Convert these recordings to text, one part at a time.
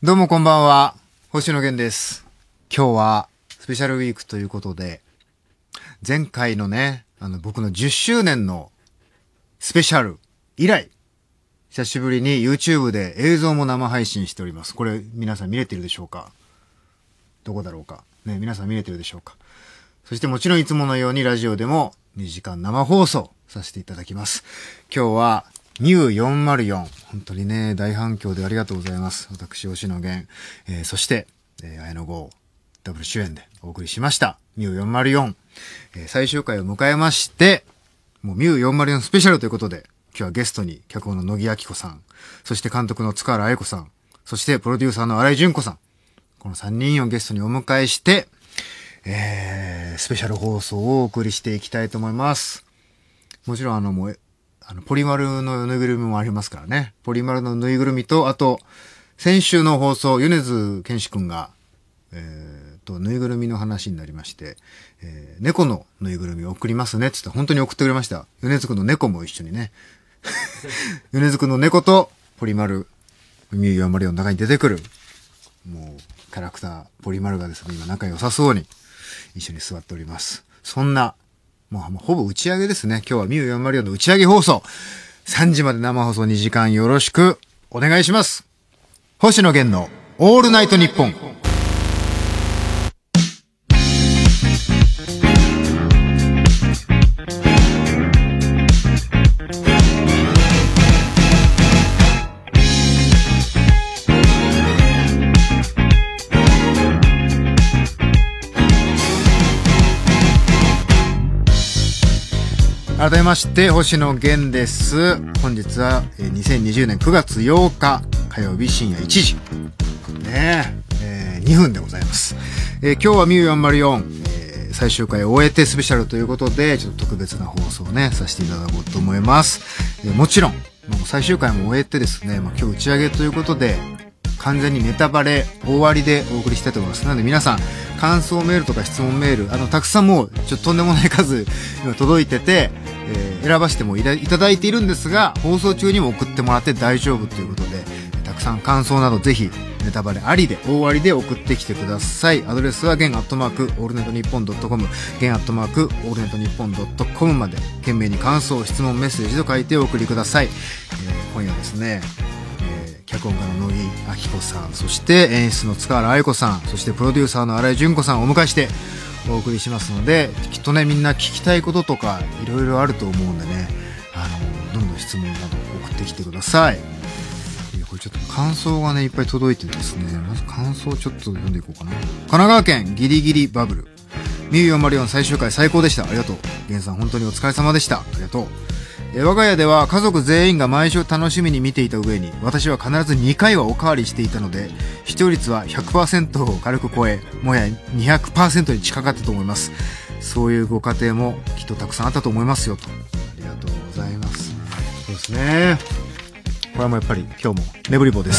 どうもこんばんは、星野源です。今日はスペシャルウィークということで、前回のね、僕の10周年のスペシャル以来、久しぶりに YouTube で映像も生配信しております。これ皆さん見れてるでしょうか？どこだろうかね、皆さん見れてるでしょうか？そしてもちろんいつものようにラジオでも2時間生放送させていただきます。今日はMIU404。本当にね、大反響でありがとうございます。私、星野源。そして、綾野剛、ダブル主演でお送りしました。MIU404。最終回を迎えまして、もうMIU404スペシャルということで、今日はゲストに脚本の乃木明子さん、そして監督の塚原愛子さん、そしてプロデューサーの新井純子さん。この3人をゲストにお迎えして、スペシャル放送をお送りしていきたいと思います。もちろんもう、ポリマルのぬいぐるみもありますからね。ポリマルのぬいぐるみと、あと、先週の放送、米津玄師くんが、ぬいぐるみの話になりまして、猫のぬいぐるみを送りますね、つって本当に送ってくれました。米津くんの猫も一緒にね。米津くんの猫と、ポリマル、MIU404の中に出てくる、もう、キャラクター、ポリマルがですね、今仲良さそうに、一緒に座っております。そんな、もうほぼ打ち上げですね。今日はMIU404の打ち上げ放送。3時まで生放送2時間よろしくお願いします。星野源のオールナイトニッポン。改めまして、星野源です。本日は2020年9月8日火曜日深夜1時。ねえ、2分でございます。今日はMIU404、最終回を終えてスペシャルということで、ちょっと特別な放送をね、させていただこうと思います。もちろん、最終回も終えてですね、今日打ち上げということで、完全にネタバレ終わりでお送りしたいと思います。なので皆さん、感想メールとか質問メール、たくさんもう、ちょっととんでもない数、今届いてて、選ばせてもいただいているんですが、放送中にも送ってもらって大丈夫ということで、たくさん感想などぜひ、ネタバレありで、大ありで送ってきてください。アドレスは、gen@allnetnippon.com、gen@allnetnippon.com まで、懸命に感想、質問、メッセージと書いてお送りください。今夜ですね、脚本家の乃木明子さん、そして演出の塚原愛子さん、そしてプロデューサーの新井純子さんをお迎えしてお送りしますので、きっとね、みんな聞きたいこととかいろいろあると思うんでね、どんどん質問など送ってきてください。これちょっと感想がね、いっぱい届いてですね、まず感想をちょっと読んでいこうかな。神奈川県ギリギリバブル。MIU404最終回最高でした。ありがとう。源さん本当にお疲れ様でした。ありがとう。我が家では家族全員が毎週楽しみに見ていた上に、私は必ず2回はおかわりしていたので、視聴率は 100% を軽く超え、もや 200% に近かったと思います。そういうご家庭もきっとたくさんあったと思いますよと。ありがとうございます。そうですね。これはもうやっぱり今日もレブリボです。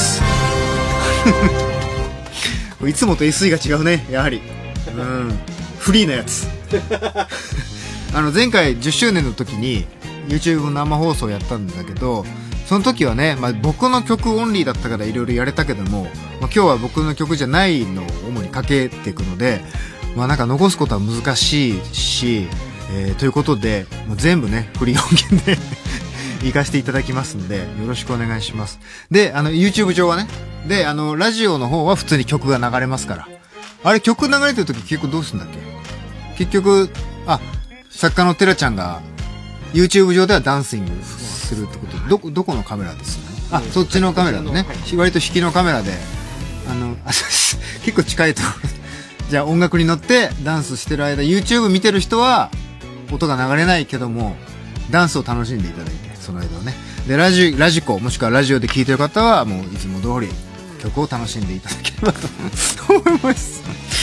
いつもと SE が違うね、やはり。フリーなやつ。前回10周年の時に、YouTube 生放送やったんだけど、その時はね、僕の曲オンリーだったからいろいろやれたけども、今日は僕の曲じゃないのを主にかけていくので、なんか残すことは難しいし、ということで、もう全部ね、フリー音源で行かせていただきますので、よろしくお願いします。で、YouTube 上はね、で、ラジオの方は普通に曲が流れますから。あれ、曲流れてる時結局どうするんだっけ？結局、作家のテラちゃんが、YouTube 上ではダンシングするってことで、どこのカメラですね。そっちのカメラでね。割と引きのカメラで、結構近いところ。じゃあ音楽に乗ってダンスしてる間、YouTube 見てる人は、音が流れないけども、ダンスを楽しんでいただいて、その間はね。で、ラジコ、もしくはラジオで聴いてる方は、もういつも通り曲を楽しんでいただければと思います。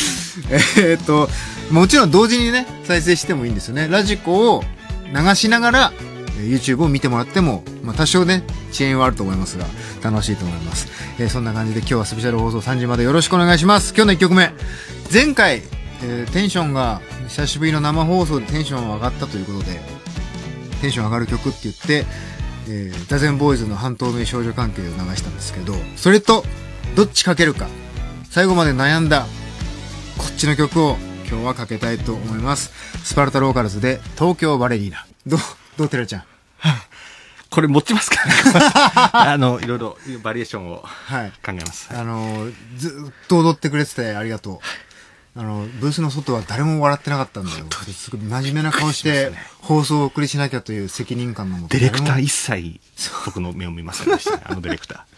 もちろん同時にね、再生してもいいんですよね。ラジコを流しながら YouTube を見てもらっても、多少ね、遅延はあると思いますが、楽しいと思います。そんな感じで今日はスペシャル放送3時までよろしくお願いします。今日の1曲目。前回、テンションが、久しぶりの生放送でテンションが上がったということで、テンション上がる曲って言って、座禅ボーイズの半透明少女関係を流したんですけど、それとどっちかけるか最後まで悩んだこっちの曲を今日はかけたいと思います。スパルタローカルズで東京バレリーナ。どうてらちゃん。 これ持ちますかねいろいろバリエーションを考えます。 ずっと踊ってくれててありがとう。ブースの外は誰も笑ってなかったんだよ。すごい真面目な顔して放送をお送りしなきゃという責任感のもと。 ディレクター一切僕の目を見ませんでしたね、ディレクタ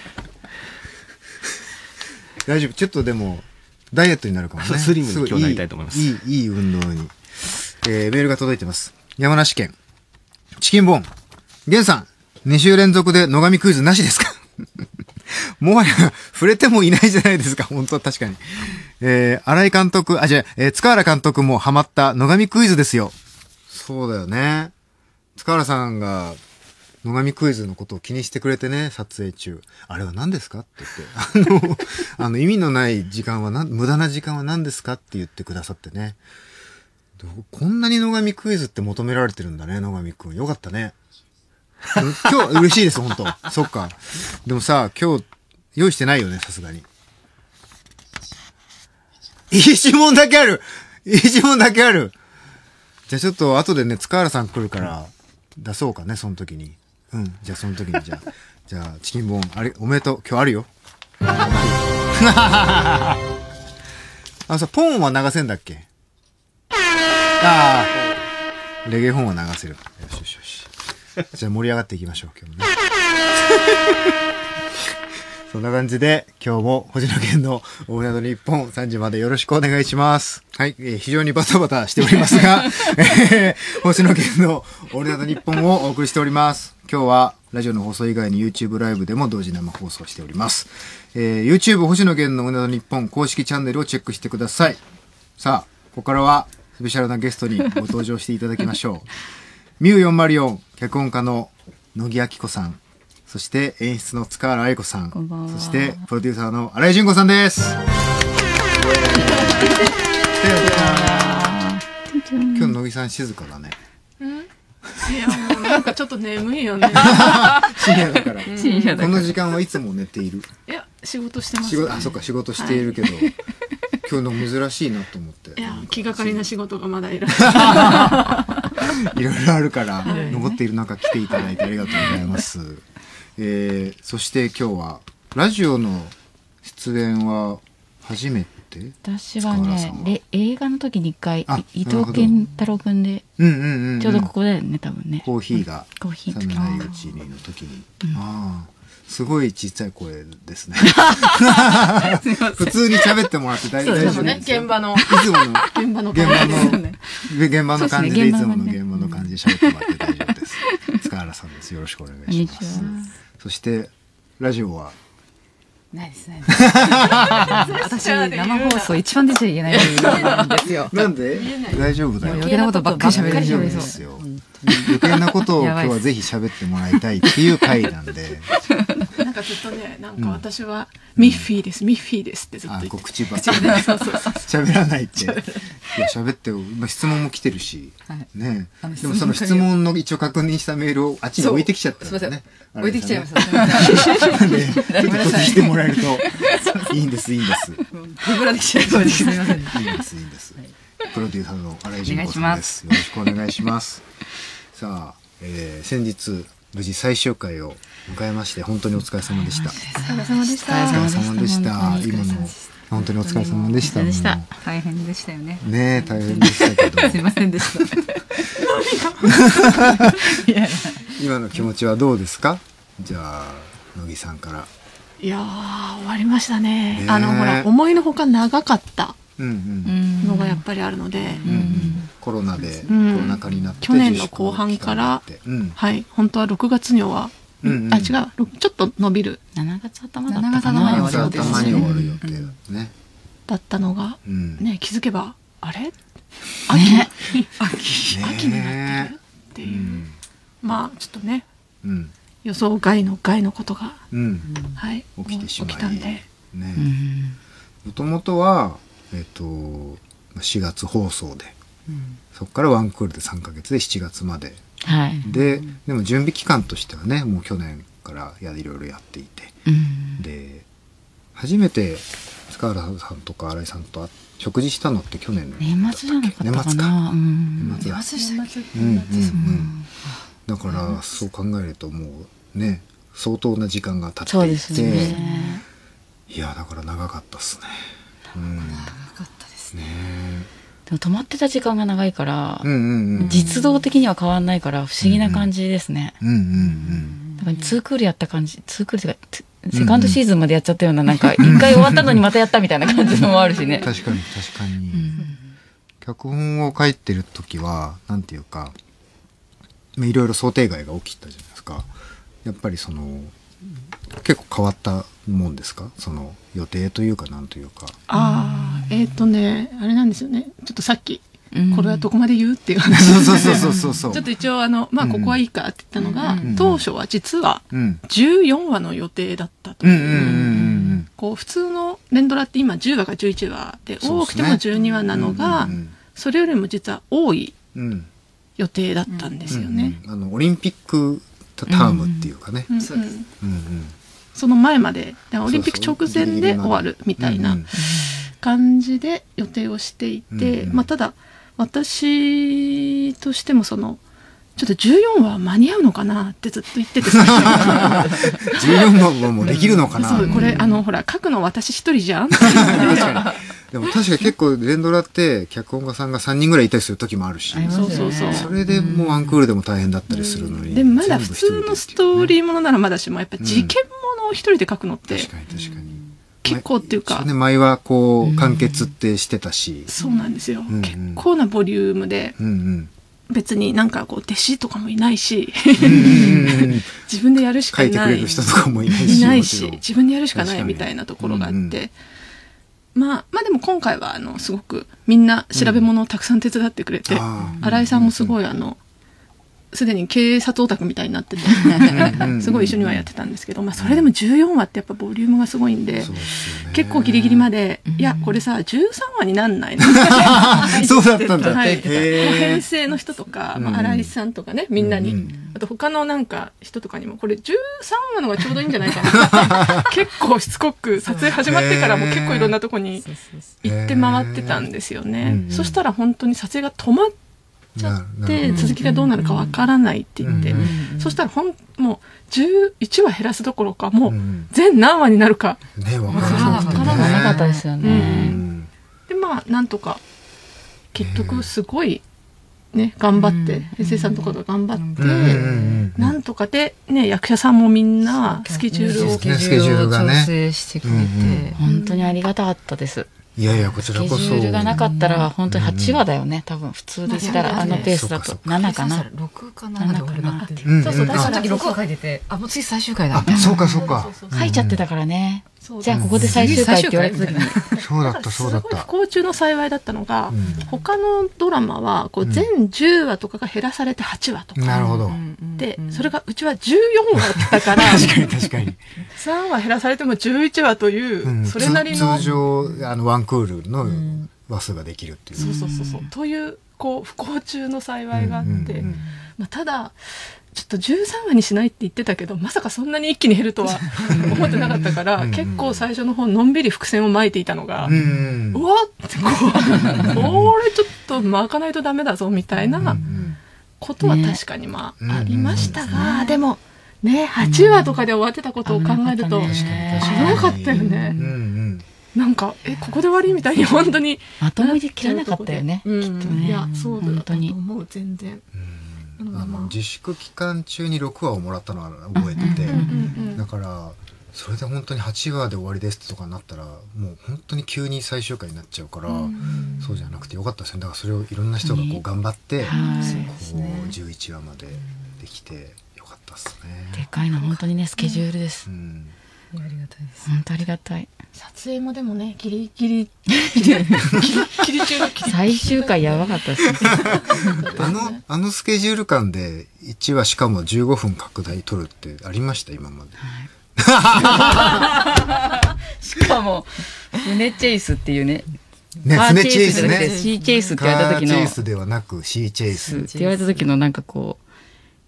ー。大丈夫。ちょっとでも、ダイエットになるかもね。 スリムに今日なりたいと思います。 いい運動に。メールが届いてます。山梨県。チキンボーン。ゲンさん、2週連続で野上クイズなしですかもはや触れてもいないじゃないですか。本当は確かに。新井監督、塚原監督もハマった野上クイズですよ。そうだよね。塚原さんが野上クイズのことを気にしてくれてね、撮影中。あれは何ですかって言って。意味のない時間は無駄な時間は何ですかって言ってくださってね。こんなに野上クイズって求められてるんだね、野上くん。よかったね。今日嬉しいです、本当。そっか。でもさ、今日用意してないよね、さすがに。一問だけある。じゃあちょっと後でね、塚原さん来るから出そうかね、その時に。じゃあその時にじゃあチキンボーンあれおめでとう。今日あるよ。ポンは流せんだっけ？レゲエ本は流せる。よし。じゃあ盛り上がっていきましょう、今日もね。そんな感じで、今日も星野源のオールナイトニッポン3時までよろしくお願いします。はい、非常にバタバタしておりますが、星野源のオールナイトニッポンをお送りしております。今日はラジオの放送以外に YouTube ライブでも同時生放送しております。YouTube 星野源のオールナイトニッポン公式チャンネルをチェックしてください。さあ、ここからはスペシャルなゲストにご登場していただきましょう。ミュー404脚本家の乃木明子さん、そして演出の塚原愛子さん、そしてプロデューサーの新井純子さんです。今日乃木さん静かだね。 いやもうなんかちょっと眠いよね。 深夜だから。この時間はいつも寝ている。 いや仕事してます、ね。 そっか仕事しているけど、今日の珍しいなと思って。 いや気がかりな仕事がまだいらっしゃる。 いろいろあるから、残っている中来ていただいてありがとうございます。そして今日はラジオの出演は初めて？ 私はね、映画の時に一回伊藤健太郎くんで、ちょうどここだよね、多分ね。 コーヒーがコーヒー冷めないうちにの時に、すごい小さい声ですね。普通に喋ってもらって大丈夫ですよね。 現場のいつもの現場の感じでいつもの現場の感じで喋ってもらって大丈夫です。塚原さんです。よろしくお願いします。そしてラジオはないですね。私生放送一番出ちゃいけないんですよ。 なんで？大丈夫だよ。 余計なことばっかり喋れるんですよ。余計なことを今日はぜひ喋ってもらいたいっていう回なんで。 なんかずっとね、なんか私はミッフィーですってずっと言って。 口ばっかり喋らないって。いや喋って質問も来てるし、ね。でもその質問の一応確認したメールをあっちに置いてきちゃったんだね。 置いてきちゃいました。 なんでちょっと閉じてもらえるといいんです。 手ぶらできちゃいました。すみません。いいです。プロデューサーの新井純子さんです。よろしくお願いします。さあ、先日無事最終回を迎えまして本当にお疲れ様でした。 お疲れ様でした。 今の本当にお疲れ様でした。 大変でしたよね。 ね、大変でしたけど。 すいませんでした。 今の気持ちはどうですか？じゃあ乃木さんから。 いやー終わりましたね。ほら思いのほか長かったのがやっぱりあるので、 コロナでコロナ禍になって去年の後半からはい本当は6月には違うちょっと伸びる 7月頭だったかな。 7月頭に終わる予定だね。 だったのがね気づけばあれ秋になってるっていうまあちょっとね予想外のことがはい起きてしまい起きたんでもともとは4月放送でそこからワンクールで3ヶ月で7月まででも準備期間としてはねもう去年からいろいろやっていてで初めて塚原さんとか新井さんと食事したのって去年年末じゃなかったかな。 年末か、 年末でしたっけ。 だからそう考えるともうね相当な時間が経っていて、 そうですね。 いやだから長かったですね。 長かったですね。 でも止まってた時間が長いから、実動的には変わんないから不思議な感じですね。だから2クールやった感じ、2クールっていうかセカンドシーズンまでやっちゃったような、なんか一回終わったのにまたやったみたいな感じもあるしね。 確かに確かに、脚本を書いてる時はなんていうかいろいろ想定外が起きたじゃないですか。やっぱりその結構変わったもんですか、その予定というかなんというか。 あれなんですよね、ちょっとさっきこれはどこまで言うっていう話、ちょっと一応まあここはいいかって言ったのが、当初は実は14話の予定だったという、こう普通の連ドラって今10話か11話で多くても12話なのが、それよりも実は多い予定だったんですよね。 オリンピックタームっていうかね、 その前までオリンピック直前で終わるみたいな感じで予定をしていて、まあただ私としてもそのちょっと14話間に合うのかなってずっと言ってて 14話もできるのかな。 そうこれほら書くの私一人じゃん。 でも確かに結構連ドラって脚本家さんが3人ぐらいいたりする時もあるし、それでもうワンクールでも大変だったりするのに、 でもまだ普通のストーリーものならまだしもやっぱ事件ものを一人で書くのって確かに結構っていうか、 前はこう完結ってしてたし、 そうなんですよ、結構なボリュームで、別になんかこう弟子とかもいないし自分でやるしかいない、 書いてくれる人とかもいないし自分でやるしかないみたいなところがあって、まあでも今回はすごくみんな調べ物をたくさん手伝ってくれて、新井さんもすごいすでに警察オタクみたいになっててすごい一緒にはやってたんですけど、まあ、それでも14話ってやっぱボリュームがすごいんで、結構ギリギリまでいやこれさ13話になんないのそうだったんだ、 編成の人とか、新井さんとかね、みんなに、あと他のなんか人とかにもこれ13話のがちょうどいいんじゃないかな結構しつこく撮影始まってからも結構いろんなとこに行って回ってたんですよね。そしたら本当に撮影が止まってちゃって続きがどうなるかわからないって言って、そしたらもう11話減らすどころかもう全何話になるかわからなかったですよね。 でまあなんとか結局すごいね頑張って編成さんとかが頑張ってなんとかでね、役者さんもみんなスケジュールを調整してくれて本当にありがたかったです。 いやいやこちらこそスケジュールがなかったら本当に8話だよね、多分普通でしたらペースだと7かな 6か7で終わるなっていう。 そうだから 6話書いてて、もう次最終回だ。 そうか書いちゃってたからね。じゃあここで最終回って言われた時にそうだったすごい不幸中の幸いだったのが、他のドラマはこう全10話とかが減らされて8話とか、 なるほど。 でそれがうちは14話だから確かに 3話減らされても11話という、それなりの通常ワンクールの話数ができるっていう、 そうというこう不幸中の幸いがあって、まあ、ただちょっと13話にしないって言ってたけど、まさかそんなに一気に減るとは思ってなかったから結構最初の方のんびり伏線を巻いていたのが、うわってこれちょっと巻かないとダメだぞみたいなことは確かにまあありましたが、でもね8話とかで終わってたことを考えると危なかったよね。なんかここで終わりみたいに本当にまともに切らなかったよね、きっとね。 いやそうだと思う、全然。 自粛期間中に6話をもらったのは覚えてて、だからそれで本当に8話で終わりですとかになったらもう本当に急に最終回になっちゃうから、そうじゃなくてよかったですね。だからそれをいろんな人がこう頑張って、こう11話までできてよかったですね。 でかいの本当にねスケジュールです。 ありがたいです。 本当ありがたい。 撮影もでもねギリギリ中の最終回やばかったですねあのスケジュール感で1話しかも15分拡大撮るってありました今まで、 しかも船チェイスっていうね、 船チェイスね、 シーチェイスって言われた時のカーチェイスではなくシーチェイスって言われた時のなんかこう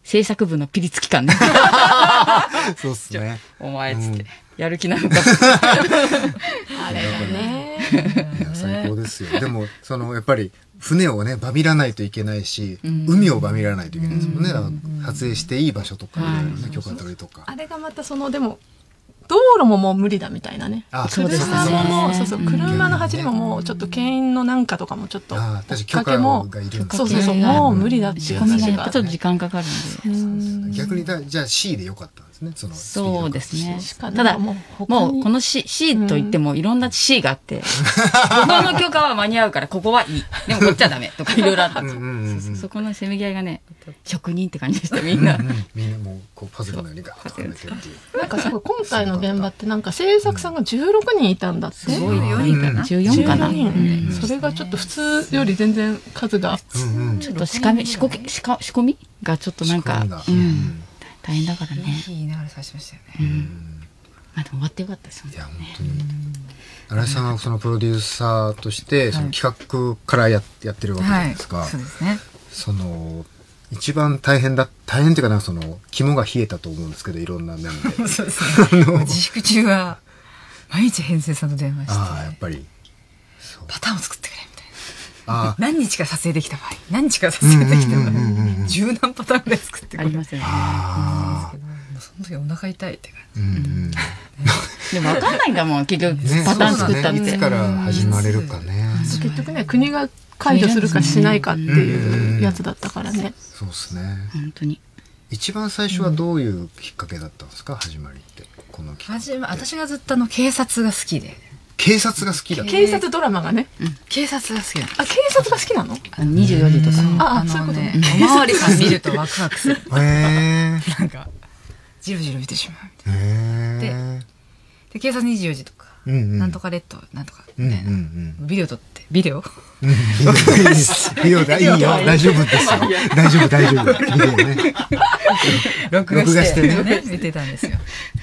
制作部のピリつき感ね。 そうっすね。 お前っつって、やる気なのか。 あれだね。 いや最高ですよ。でもやっぱり船をねバビらないといけないし、海をバビらないといけないですもんね。撮影していい場所とかね、許可取りとか。 あれがまたでも道路ももう無理だみたいなね。 そうですね。 車ももう車の走りももうちょっと牽引のなんかとかもちょっと私許可がいるんです。 そうもう無理だっていう仕込みがちょっと時間かかるんで。 逆にじゃあ C でよかったんですね。 そうですね。 ただもうこの C と言ってもいろんな C があって、ここの許可は間に合うからここはいい。でもこっちはダメとかいろいろあったんですよ。そこのせめぎ合いがね、職人って感じでしたみんな。 みんなもうパズルのようにガーッとはめてっていう。 なんかすごい今回の現場ってなんか制作さんが16人いたんだって。 すごい4人かな。14かな。 それがちょっと普通より全然数がちょっと仕込みがちょっとなんか大変だからね。 言いながら最初ましたよね。 まあでも終わってよかったですよね。 いや本当に。新井さんはそのプロデューサーとしてその企画からやってるわけじゃないですか。 そうですね。 一番大変っていうかな、肝が冷えたと思うんですけど、いろんな面で。 そうですね。自粛中は毎日編成さんと電話して、 やっぱりパターンを作ってくれみたいな。何日から撮影できた場合、何日から撮影できた場合、十何パターンぐらい作ってくれ。 ありますよね。 その時お腹痛いって感じ。でも分かんないんだもん、結局パターン作ったって。 いつから始まれるかね。 結局ね、国が解除するかしないかっていうやつだったからね。 そうですね。 本当に。 一番最初はどういうきっかけだったんですか、始まりって。この私がずっと警察が好きで。 警察が好きだった。 警察ドラマがね。 警察が好きなの。 警察が好きなの ？24時とか。 そういうことね。 おまわりさん見るとワクワクする。 なんかじろじろ見てしまうみたいな。で警察24時とか、なんとかレッドなんとかみたいなビデオ撮ってビデオビデオだいいよ、大丈夫ですよ、大丈夫ビデオね録画してね見てたんですよ。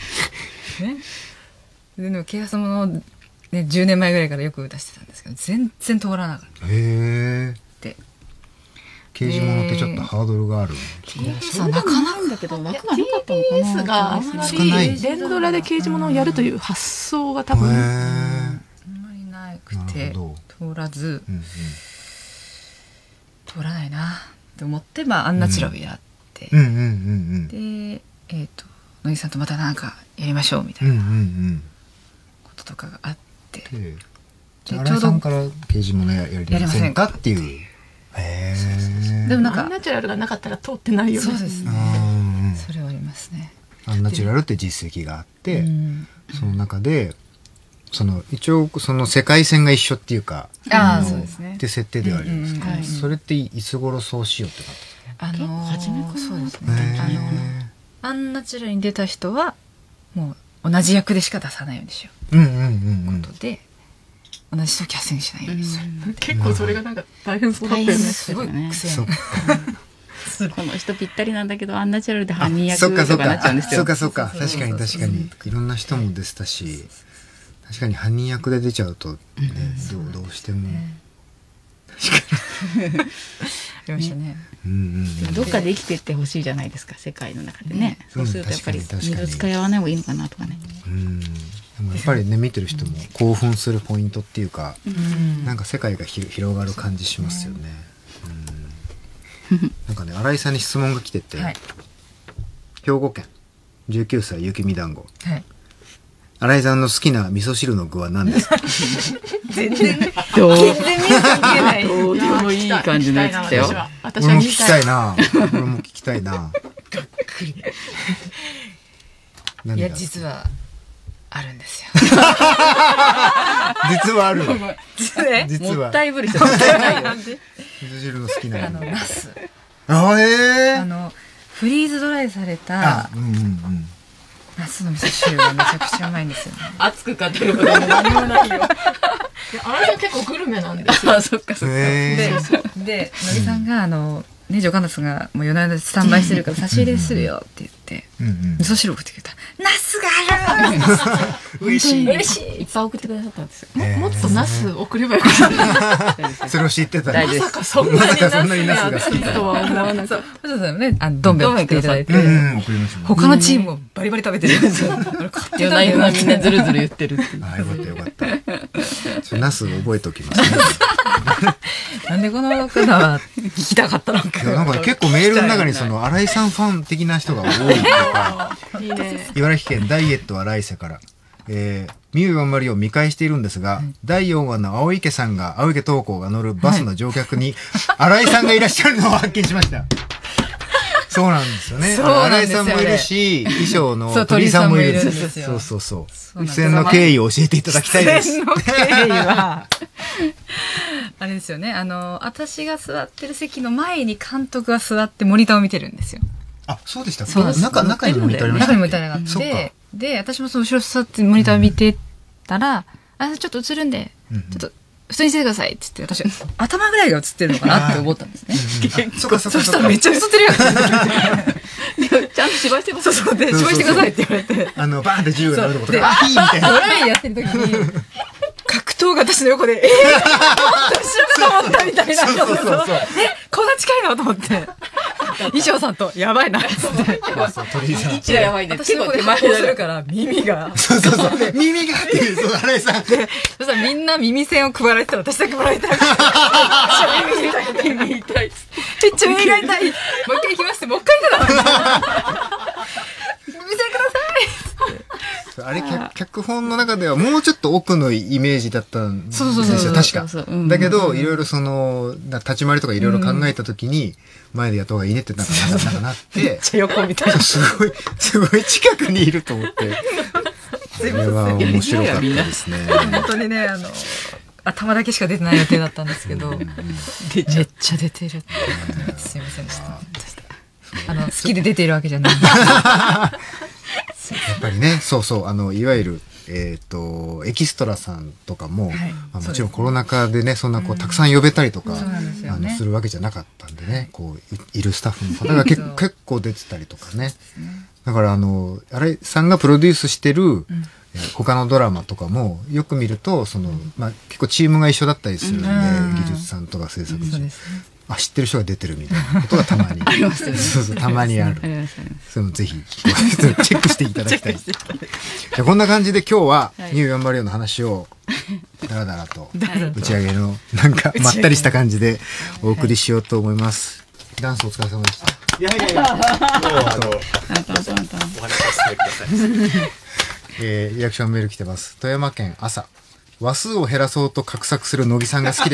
でも警察もの10年前ぐらいからよく出してたんですけど全然通らなかった。 刑事物ってちょっとハードルがある。 なかなかだけど枠がなかったのかな。 TBS があんまり連ドラで刑事物をやるという発想が多分あんまりなくて通らず、通らないなって思ってアンナチュラルやって、で乃木さんとまたなんかやりましょうみたいなこととかがあって、 新井さんから刑事物やりませんかっていう。 でもなんかアンナチュラルがなかったら通ってないよね。 そうですね。それはありますね。 アンナチュラルって実績があって、その中で一応世界線が一緒っていうか、 そうですね。 って設定ではあるんですけど、それっていつ頃そうしようってなったんですか？ 初めからそうですね。アンナチュラルに出た人はもう同じ役でしか出さないようにしようということで。同じ人をキャスティングしないようにする。 結構それがなんか大変そうだったよね。 すごい癖。 この人ぴったりなんだけどアンナチュラルで犯人役とかなっちゃうんですよ。 そうか確かにいろんな人も出てたし、確かに犯人役で出ちゃうとね、どうしてもありましたね。 どっかで生きてってほしいじゃないですか、世界の中でね。そうするとやっぱり二度使い合わない方がいいのかなとかね。 やっぱりね見てる人も興奮するポイントっていうか、なんか世界が広がる感じしますよね。なんかね新井さんに質問が来てて、兵庫県19歳雪見団子、新井さんの好きな味噌汁の具は何ですか？ 全然どうでもいい感じのやつだよ。 私は聞きたいな。俺も聞きたいな。がっくり。 いや実はあるんですよ。 実はある。 実は。もったいぶる人。 味噌汁の好きなナス。フリーズドライされたナスの味噌汁がめちゃくちゃうまいんですよね。 熱く語ることも何もないよ。 あれは結構グルメなんですよ。 そっかそっか。 で乃木さんがね、助監督がもう夜な夜なスタンバイしてるから差し入れするよって言って、味噌汁送ってくれた。ナスがある嬉しい。 嬉しい。 いっぱい送ってくださったんですよ。 もっとナス送ればよかった。 それを知ってたら。 まさかそんなにナスが好きとは思わなかった。 そうですよね。どん兵衛送っていただいて、 送りました。 他のチームもバリバリ食べてるんですよ。 夜な夜なみんなずるずる言ってるっていう。 あ、よかったよかった。ナス覚えておきますね。 なんでこの方は聞きたかったのか。 なんか結構メールの中に新井さんファン的な人が多いとか、 いいね。 茨城県ダイエットは来世から、ミュー頑張りを見返しているんですが、第4話の青池東子が乗るバスの乗客に、新井さんがいらっしゃるのを発見しました。そうなんですよね。新井さんもいるし、衣装の鳥居さんもいるんですよ。そう。出演の経緯を教えていただきたいです。 出演の経緯は、あれですよね。私が座ってる席の前に監督が座ってモニターを見てるんですよ。 あ、そうでした。 中にモニターありました。中にモニターがあって、で、私もその後ろ座ってモニターを見てたら、ちょっと映るんで、ちょっと、普通にしてくださいって言って、私、頭ぐらいが映ってるのかなって思ったんですね。 そしたらめっちゃ映ってるやん。 ちゃんと芝居してください。 そうで、芝居してくださいって言われて。 バーンって銃が鳴るとこで、あ、いいみたいな。 ドライやってる時に、格闘が私の横で、私がと思ったみたいな。こんな近いのと思って。衣装さんと、やばいな、つって。 鳥居さん。 位置がやばいね。 私の横で発砲するから、耳が。 そう。耳がっていう、新井さん。 で、そしたらみんな耳栓を配られてたら、私だけ配られた。耳痛い。めっちゃ耳が痛い。もう一回行きますって、もう一回行くの。耳栓ください。 あれ、脚本の中ではもうちょっと奥のイメージだったんですよ、確か。だけど、いろいろ立ち回りとかいろいろ考えたときに、前でやった方がいいねってなんかなって。めっちゃ横みたいな。 すごい近くにいると思って。それは面白かったですね。 本当にね、頭だけしか出てない予定だったんですけど、めっちゃ出てる。すいませんでした。好きで出ているわけじゃない。 やっぱりね、いわゆる、エキストラさんとかも、もちろんコロナ禍でね、そんなたくさん呼べたりとか、するわけじゃなかったんでね、いるスタッフの方が結構出てたりとかね。だから新井さんがプロデュースしてる、他のドラマとかもよく見ると結構チームが一緒だったりするんで、技術さんとか制作陣、知ってる人が出てるみたいなことがたまにありますよね。そうたまにある。それもぜひチェックしていただきたい。じゃあこんな感じで今日はニュー頑張りよの話をだらだらと打ち上げのなんかまったりした感じでお送りしようと思います。ダンスお疲れ様でした。 いや今日お話しさせてください。 リアクションメール来てます。富山県朝。話数を減らそうと画策する乃木さんが好きです。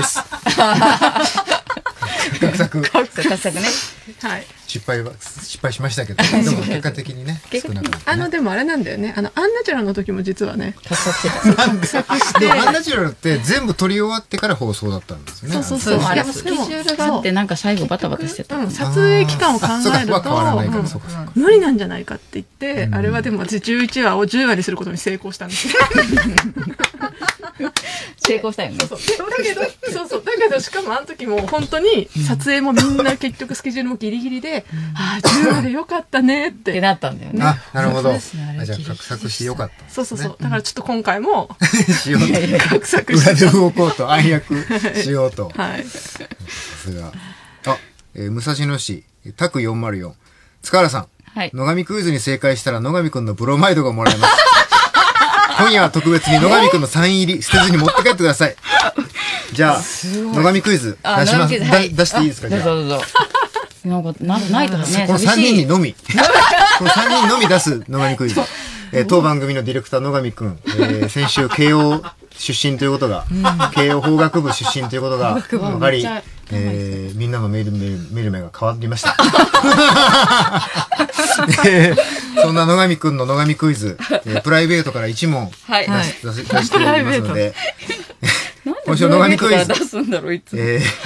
画策ね。 はい。 失敗しましたけど、でも結果的にね、少なくなってね。 でもあれなんだよね。アンナチュラルの時も実はね、 画策してアンナチュラルって全部撮り終わってから放送だったんですね。 そう。あれもスケジュールがあって、なんか最後バタバタしてた。 撮影期間を考えると、無理なんじゃないかって言って、あれはでも私11話を10話にすることに成功したんですよ。 成功したよね。 だけどしかもあの時も本当に撮影もみんな結局スケジュールもギリギリで、10話でよかったねってなったんだよね。 なるほど。じゃあ画策してよかった。 そう。だからちょっと今回もしようと。 画策して。 裏で動こうと暗躍しようと。 はい。 さすが。武蔵野市タク404塚原さん。野上クイズに正解したら野上くんのブロマイドがもらえます。今夜は特別に野上くんのサイン入り捨てずに持って帰ってください。じゃあ野上クイズ出します。出していいですか。じゃあどうぞ。なんかないとね。 この3人にのみ。この3人のみ出す野上クイズ。当番組のディレクター野上くん、先週慶応出身ということが、慶応法学部出身ということが分かり、みんなの見る目が変わりました。そんな野上くんの野上クイズ、プライベートから1問出しておりますので、今週の野上クイズ。 出すんだろういつも。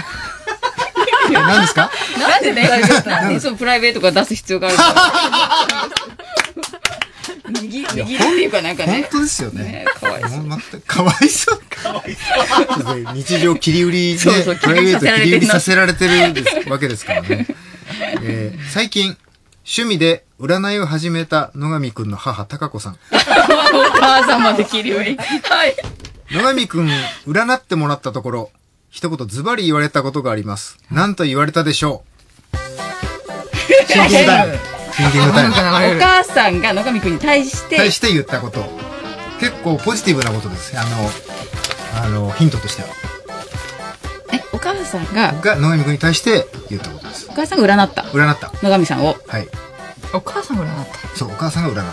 何ですか？ なんでね、いつもプライベートから出す必要があるか右っていうかなんかね。 本当ですよね。 かわいそう。 かわいそう。日常切り売りで、プライベート切り売りさせられてるわけですからね。最近、趣味で占いを始めた野上くんの母、貴子さん。 お母さんまで切り売り。はい。 野上くん、占ってもらったところ、一言ズバリ言われたことがあります。何と言われたでしょう？シンキングタイム。シンキングタイム。 お母さんが野上くんに対して言ったこと。結構ポジティブなことです。ヒントとしては。 お母さんが野上くんに対して言ったことです。 お母さんが占った。 占った。 野上さんを。 はい。 お母さんが占った。 そう、お母さんが占った。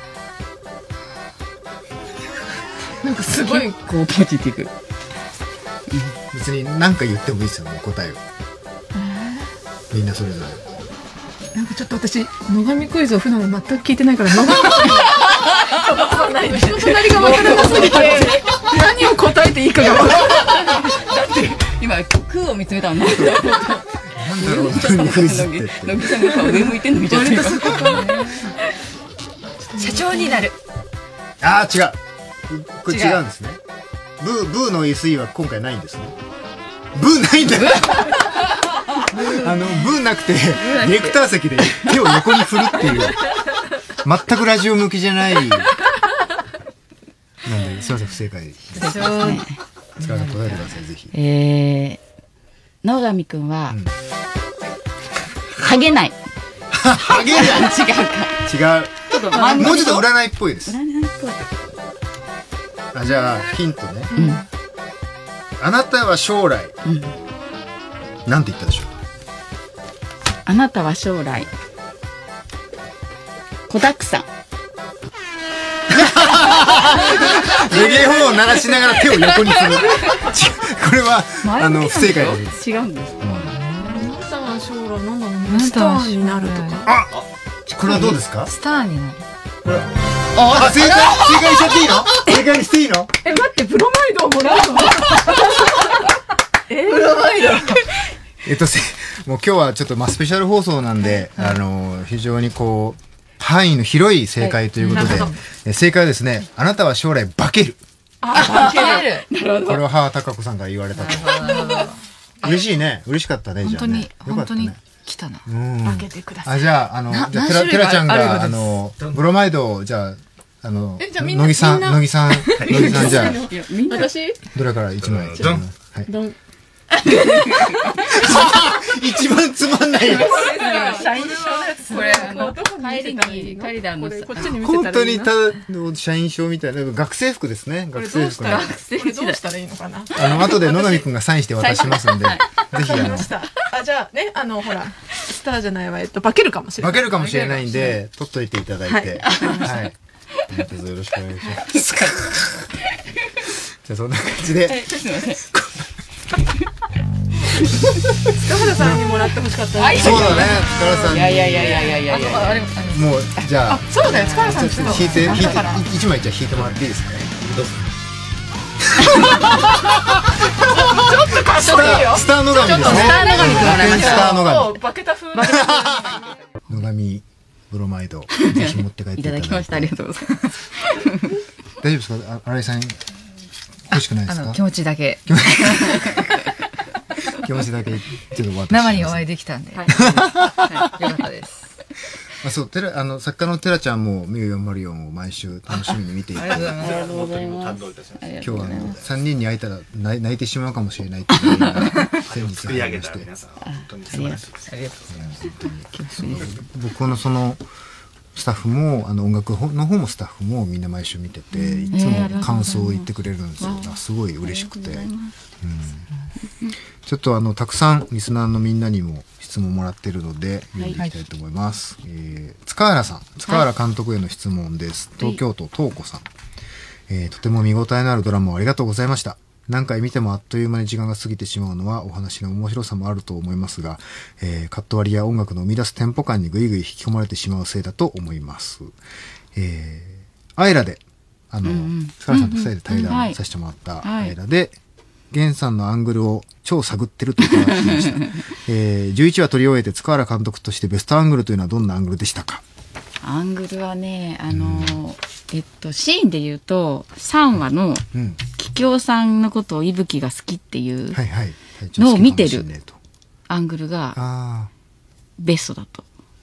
なんかすごいこうポジティブ。 別に何か言ってもいいですよ、答えを。みんなそれぞれ。 なんかちょっと私野上クイズを普段全く聞いてないから人となりが分からなすぎて何を答えていいかが分からない。 だって今空を見つめたもんね。 なんだろう、野上クイズって。 野木さんが上向いてんの見ちゃってる。 社長になる。 ああ、違う。これ違うんですね。ブーの SE は今回ないんですね。ブーないんだよ。ブーなくて、ディレクター席で手を横に振るっていう、全くラジオ向きじゃない。なんで、すいません、不正解です。塚原さん答えてください、ぜひ。 野上くんは、ハゲない。 ハゲない。 違うか。 違う。もうちょっと占いっぽいです。 占いっぽい。 じゃあ、ヒントね。あなたは将来、なんて言ったでしょう？ あなたは将来子だくさん。 レゲエ本を鳴らしながら手を横にする。これは不正解です。 違うんです。 あなたは将来なんだろうね。スターになるとか。 これはどうですか？ スターになる。 正解しちゃっていいの？正解にしていいの？ 待って、ブロマイドをもらうの？ ブロマイド。 もう今日はちょっとスペシャル放送なんで、非常にこう範囲の広い正解ということで、正解はですね、あなたは将来化ける。 化ける。 これは母貴子さんから言われたと。嬉しいね、嬉しかったね。じゃあね、 本当に来たな。 分けてください。 じゃあテラちゃんがブロマイドをじゃあ乃木さんじゃあ私どれから1枚。 ドン。 一番つまんないやつ。社員証のやつ。これ帰りでこっちに見せたらいいな。 本当に社員証みたいな学生服ですね。学生服。 これどうしたらいいのかな。 後で野上くんがサインして渡しますんで、ぜひじゃあね、ほらスターじゃないわ、化けるかもしれない。 化けるかもしれないんで取っといていただいて、はい。どうぞよろしくお願いします。じゃあそんな感じで。 すみません。 塚原さんにもらってほしかった。 そうだね、塚原さんに。 いや。 もうじゃあ。 そうだよ、塚原さん。 引いて1枚じゃ引いてもらっていいですか。どうぞ。 ちょっとかっこいいよ。 スター野上ですね。 スター野上くんもらいました。 スター野上。 化けた風。 野上ブロマイドぜひ持って帰っていただいて。 いただきました。ありがとうございます。 大丈夫ですか、新井さん。欲しくないですか？ 気持ちだけ。 気持ちだけちょっと生にお会いできたんで、よかったです。 そう、作家のテラちゃんもミュー404を毎週楽しみに見ていて、今日は3人に会えたら泣いてしまうかもしれないっていうのが先日ありまして、僕のそのスタッフも音楽の方もスタッフもみんな毎週見てて、いつも感想を言ってくれるんですよ。すごい嬉しくて、ちょっとたくさんリスナーのみんなにも質問もらってるので読んでいきたいと思います。塚原監督への質問です。東京都東子さん、とても見応えのあるドラマをありがとうございました。何回見てもあっという間に時間が過ぎてしまうのはお話の面白さもあると思いますが、カット割りや音楽の生み出すテンポ感にぐいぐい引き込まれてしまうせいだと思います。アイラで塚原さんと2人で対談させてもらったアイラで、源さんのアングルを超探ってると伺っていました。11話撮り終えて塚原監督としてベストアングルというのはどんなアングルでしたか？ アングルはね、シーンで言うと、3話の、桔梗さんのことを伊吹が好きっていうのを見てるアングルが、ベストだと。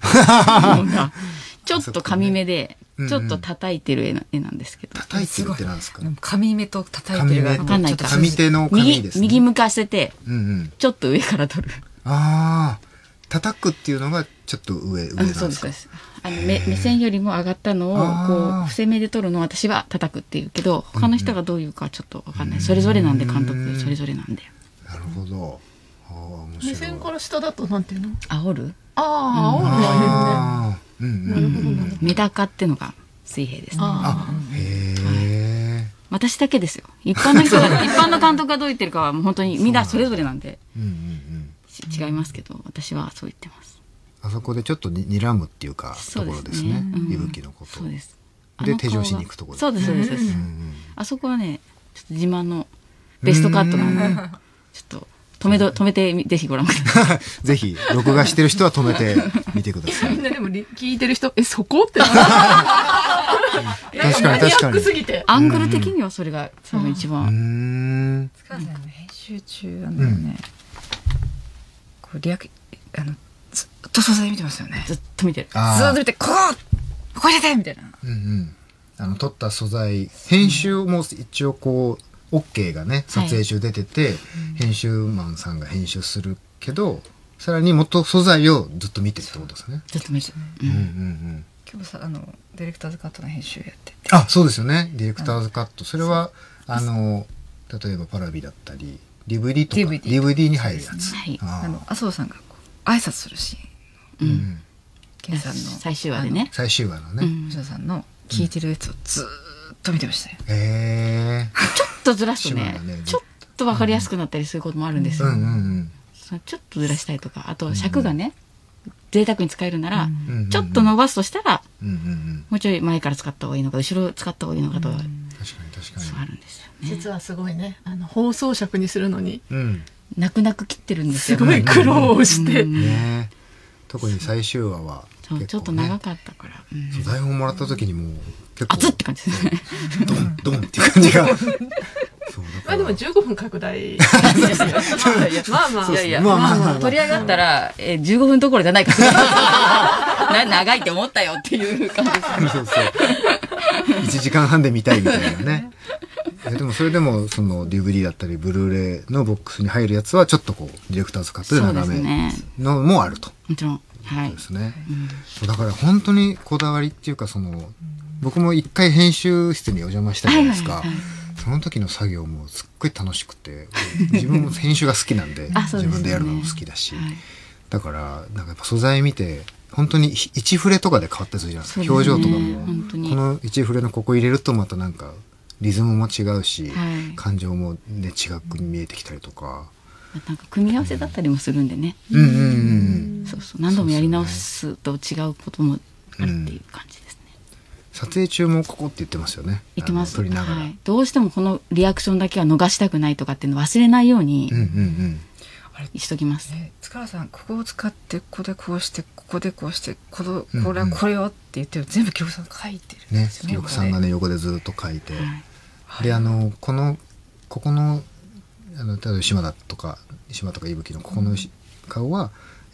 ちょっと紙目で、ちょっと叩いてる絵なんですけど。 叩いてるってなんですか？ 紙目と叩いてるがわかんないか。 紙手の紙ですね。 右向かせて、ちょっと上から撮る。 ああ、叩くっていうのがちょっと上なんですか？ そうです。目線よりも上がったのをこう伏せ目で撮るのを私は叩くっていうけど、他の人がどういうかはちょっとわかんない。それぞれなんで、監督それぞれなんで。 なるほど。面白い。 目線から下だとなんていうの？ 煽る？ ああ、煽るのはなるほど。メダカってのが水平ですね。 へえ。 私だけですよ。一般の監督がどう言ってるかはもう本当にみんなそれぞれなんで違いますけど、私はそう言ってます。 あそこでちょっと睨むっていうかところですね。伊吹のこと。 そうです。 で手錠しに行くところ。 そうです。あそこはね、ちょっと自慢のベストカットなんで、ちょっと止めてぜひご覧ください。 ぜひ録画してる人は止めてみてください。 みんなでも聞いてる人、そこって確かにアングル的にはそれが多分一番。 塚原さんの編集中なんだよね。こうずっと素材見てますよね。 ずっと見てる。 ずっと見てここ入れてみたいな。 撮った素材編集も一応こう。OK がね撮影中出てて、編集マンさんが編集するけど、さらに元素材をずっと見てるってことですね。 ずっと見てる。 今日さディレクターズカットの編集やってて。 あ、そうですよね。ディレクターズカット。それは例えばパラビだったり DVD とか DVD に入るやつ。 麻生さんが挨拶するシーン。健さんの最終話でね。 最終話のね。 麻生さんの聞いてるやつをずっと見てましたよ。 ちょっとずらすとね、ちょっとわかりやすくなったりすることもあるんですよ。ちょっとずらしたりとか、あと尺がね、贅沢に使えるなら、ちょっと伸ばすとしたら、もうちょい前から使った方がいいのか、後ろ使った方がいいのかとか、そうあるんですよね。 実はすごいね、放送尺にするのに、 泣く泣く切ってるんですよ。 すごい苦労をして。 特に最終話はちょっと長かったから。 台本もらった時にもう結構熱って感じですね。 ドンっていう感じが。 まあでも15分拡大。まあまあ取り上がったら15分どころじゃないから。長いって思ったよっていう感じです。 1時間半で見たいみたいなね。でもそれでもその DVD だったりブルーレイのボックスに入るやつはちょっとこうディレクターズカットで眺めのもあると。 もちろん。はい。 ですね。だから本当にこだわりっていうか僕も一回編集室にお邪魔したじゃないですか。その時の作業もすっごい楽しくて、自分も編集が好きなんで自分でやるのも好きだし、だからなんかやっぱ素材見て本当に一フレとかで変わったりするじゃないですか。表情とかもこの一フレのここ入れるとまたなんかリズムも違うし、感情もね違く見えてきたりとか。 なんか組み合わせだったりもするんでね。そうそう、何度もやり直すと違うこともあるっていう感じですね。 撮影中もここって言ってますよね。 言ってます。どうしてもこのリアクションだけは逃したくないとかっていうのを忘れないようにしときます。 塚原さん、ここを使ってここでこうしてここでこうしてこれはこれをって言ってる全部記録さんが書いてるんですよね。 記録さんがね横でずっと書いて、でここの例えば島とか伊吹のここの顔は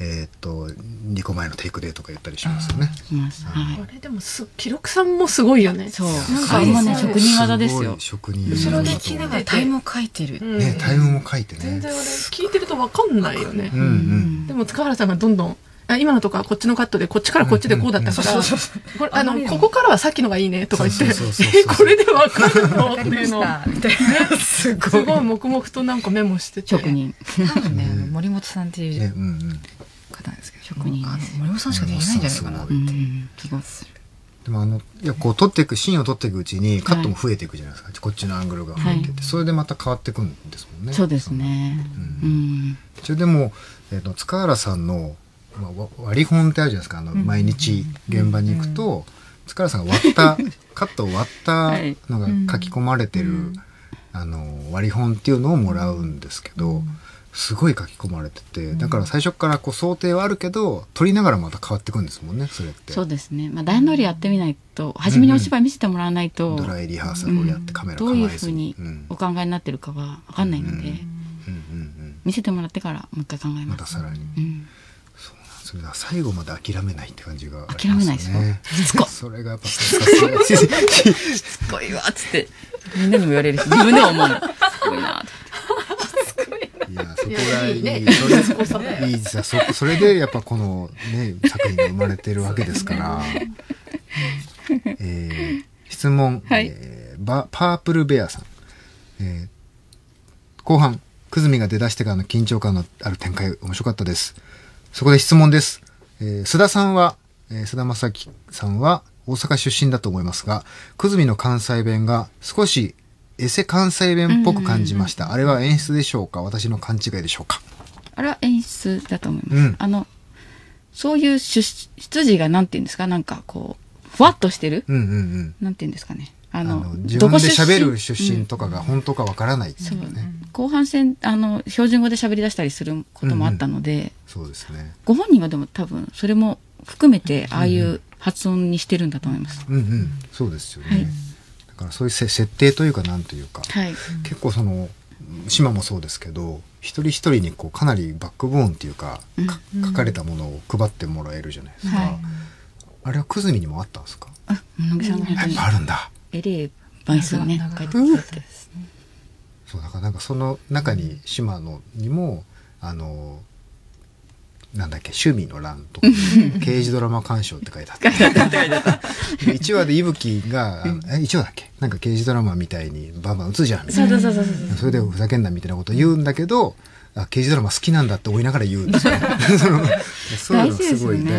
2個前のテイクでとか言ったりしますよね。 あれでも記録さんもすごいよね。 そう。なんか職人技ですよ。 職人技。後ろで聞きながらタイムを書いてる。 ね、タイムも書いてね。 全然聞いてると分かんないよね。でも塚原さんがどんどん今のとかこっちのカットでこっちからこっちでこうだったからここからはさっきのがいいねとか言ってこれで分かるのっていうのをすごい黙々となんかメモしてて。 職人。 多分ね森本さんっていう方なんですけど、職人森本さんしかできないんじゃないかなって気がする。 でもこう撮っていくシーンを撮っていくうちにカットも増えていくじゃないですか。こっちのアングルが増えてて、それでまた変わっていくんですもんね。 そうですね。 それでも塚原さんの割り本ってあるじゃないですか。毎日現場に行くと塚原さんがカットを割ったのが書き込まれてる割り本っていうのをもらうんですけど、 すごい書き込まれてて、だから最初からこう想定はあるけど撮りながらまた変わってくんですもんね、それって。 そうですね、まあ、段取りやってみないと、初めにお芝居見せてもらわないと、 ドライリハーサルをやってカメラ構どういうえずふうにお考えになってるかは分かんないので、見せてもらってからもう一回考えまます。 たさらに、そうなんですよ。だから最後まで諦めないって感じがあります諦めないですよ。しつこい。 それがやっぱしつこいわっつってみんなにも言われるし、自分でも思うの。しつこいなって。 いや、そこがいい。いいさ、それでやっぱこのね、作品が生まれてるわけですから。質問、 はい、 パープルベアさん。後半、久住が出だしてからの緊張感のある展開、面白かったです。そこで質問です。須田さんは、須田正樹さんは大阪出身だと思いますが、久住の関西弁が少しエセ関西弁っぽく感じました。あれは演出でしょうか、私の勘違いでしょうか。 あれは演出だと思います。そういう出自がなんていうんですか、なんかこうふわっとしてる、なんていうんですかね。 自分で喋る出身とかが本当かわからないっていうね。 後半戦標準語で喋り出したりすることもあったので、 そうですね。 ご本人はでも多分それも含めてああいう発音にしてるんだと思います。 そうですよね。だからそういう設定というかなんというか、結構その島もそうですけど、一人一人にこうかなりバックボーンっていうか、書かれたものを配ってもらえるじゃないですか。あれは久住にもあったんですか。 野木さんが本当にあるんだ。 エレー枚数ね書いてくれて、 そうだからなんかその中に島のにもなんだっけ、趣味の欄とか刑事ドラマ鑑賞って書いてあった1話で伊吹が1話だっけ、なんか刑事ドラマみたいにバンバン打つじゃんみたいな、それでふざけんなみたいなこと言うんだけど、刑事ドラマ好きなんだって追いながら言うんですよね。そういうのすごい大事ですよね。だ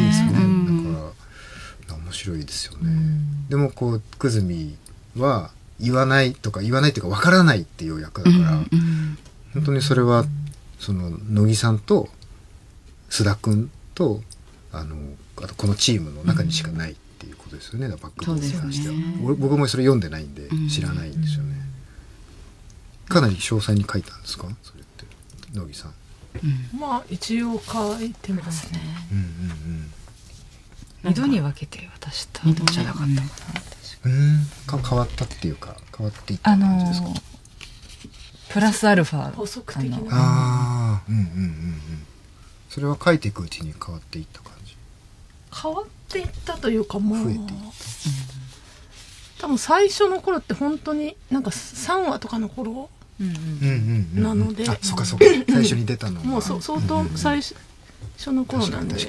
から面白いですよね。でもこう久住は言わないとか言わないというか分からないっていう役だから、本当にそれはその乃木さんと須田君とあとこのチームの中にしかないっていうことですよね。バックボーンに関しては、僕もそれ読んでないんで知らないんですよね。かなり詳細に書いたんですか、それって乃木さん。 まあ一応書いてますね。 2度に分けて渡したんじゃなかったかな。 変わったっていうか変わっていった感じですか。 プラスアルファ補足的な。 それは書いていくうちに変わっていった感じ。 変わっていったというか、もう増えていった。 多分最初の頃って本当になんか3話とかの頃なので、 そうかそうか、最初に出たのもう相当最初の頃なんで。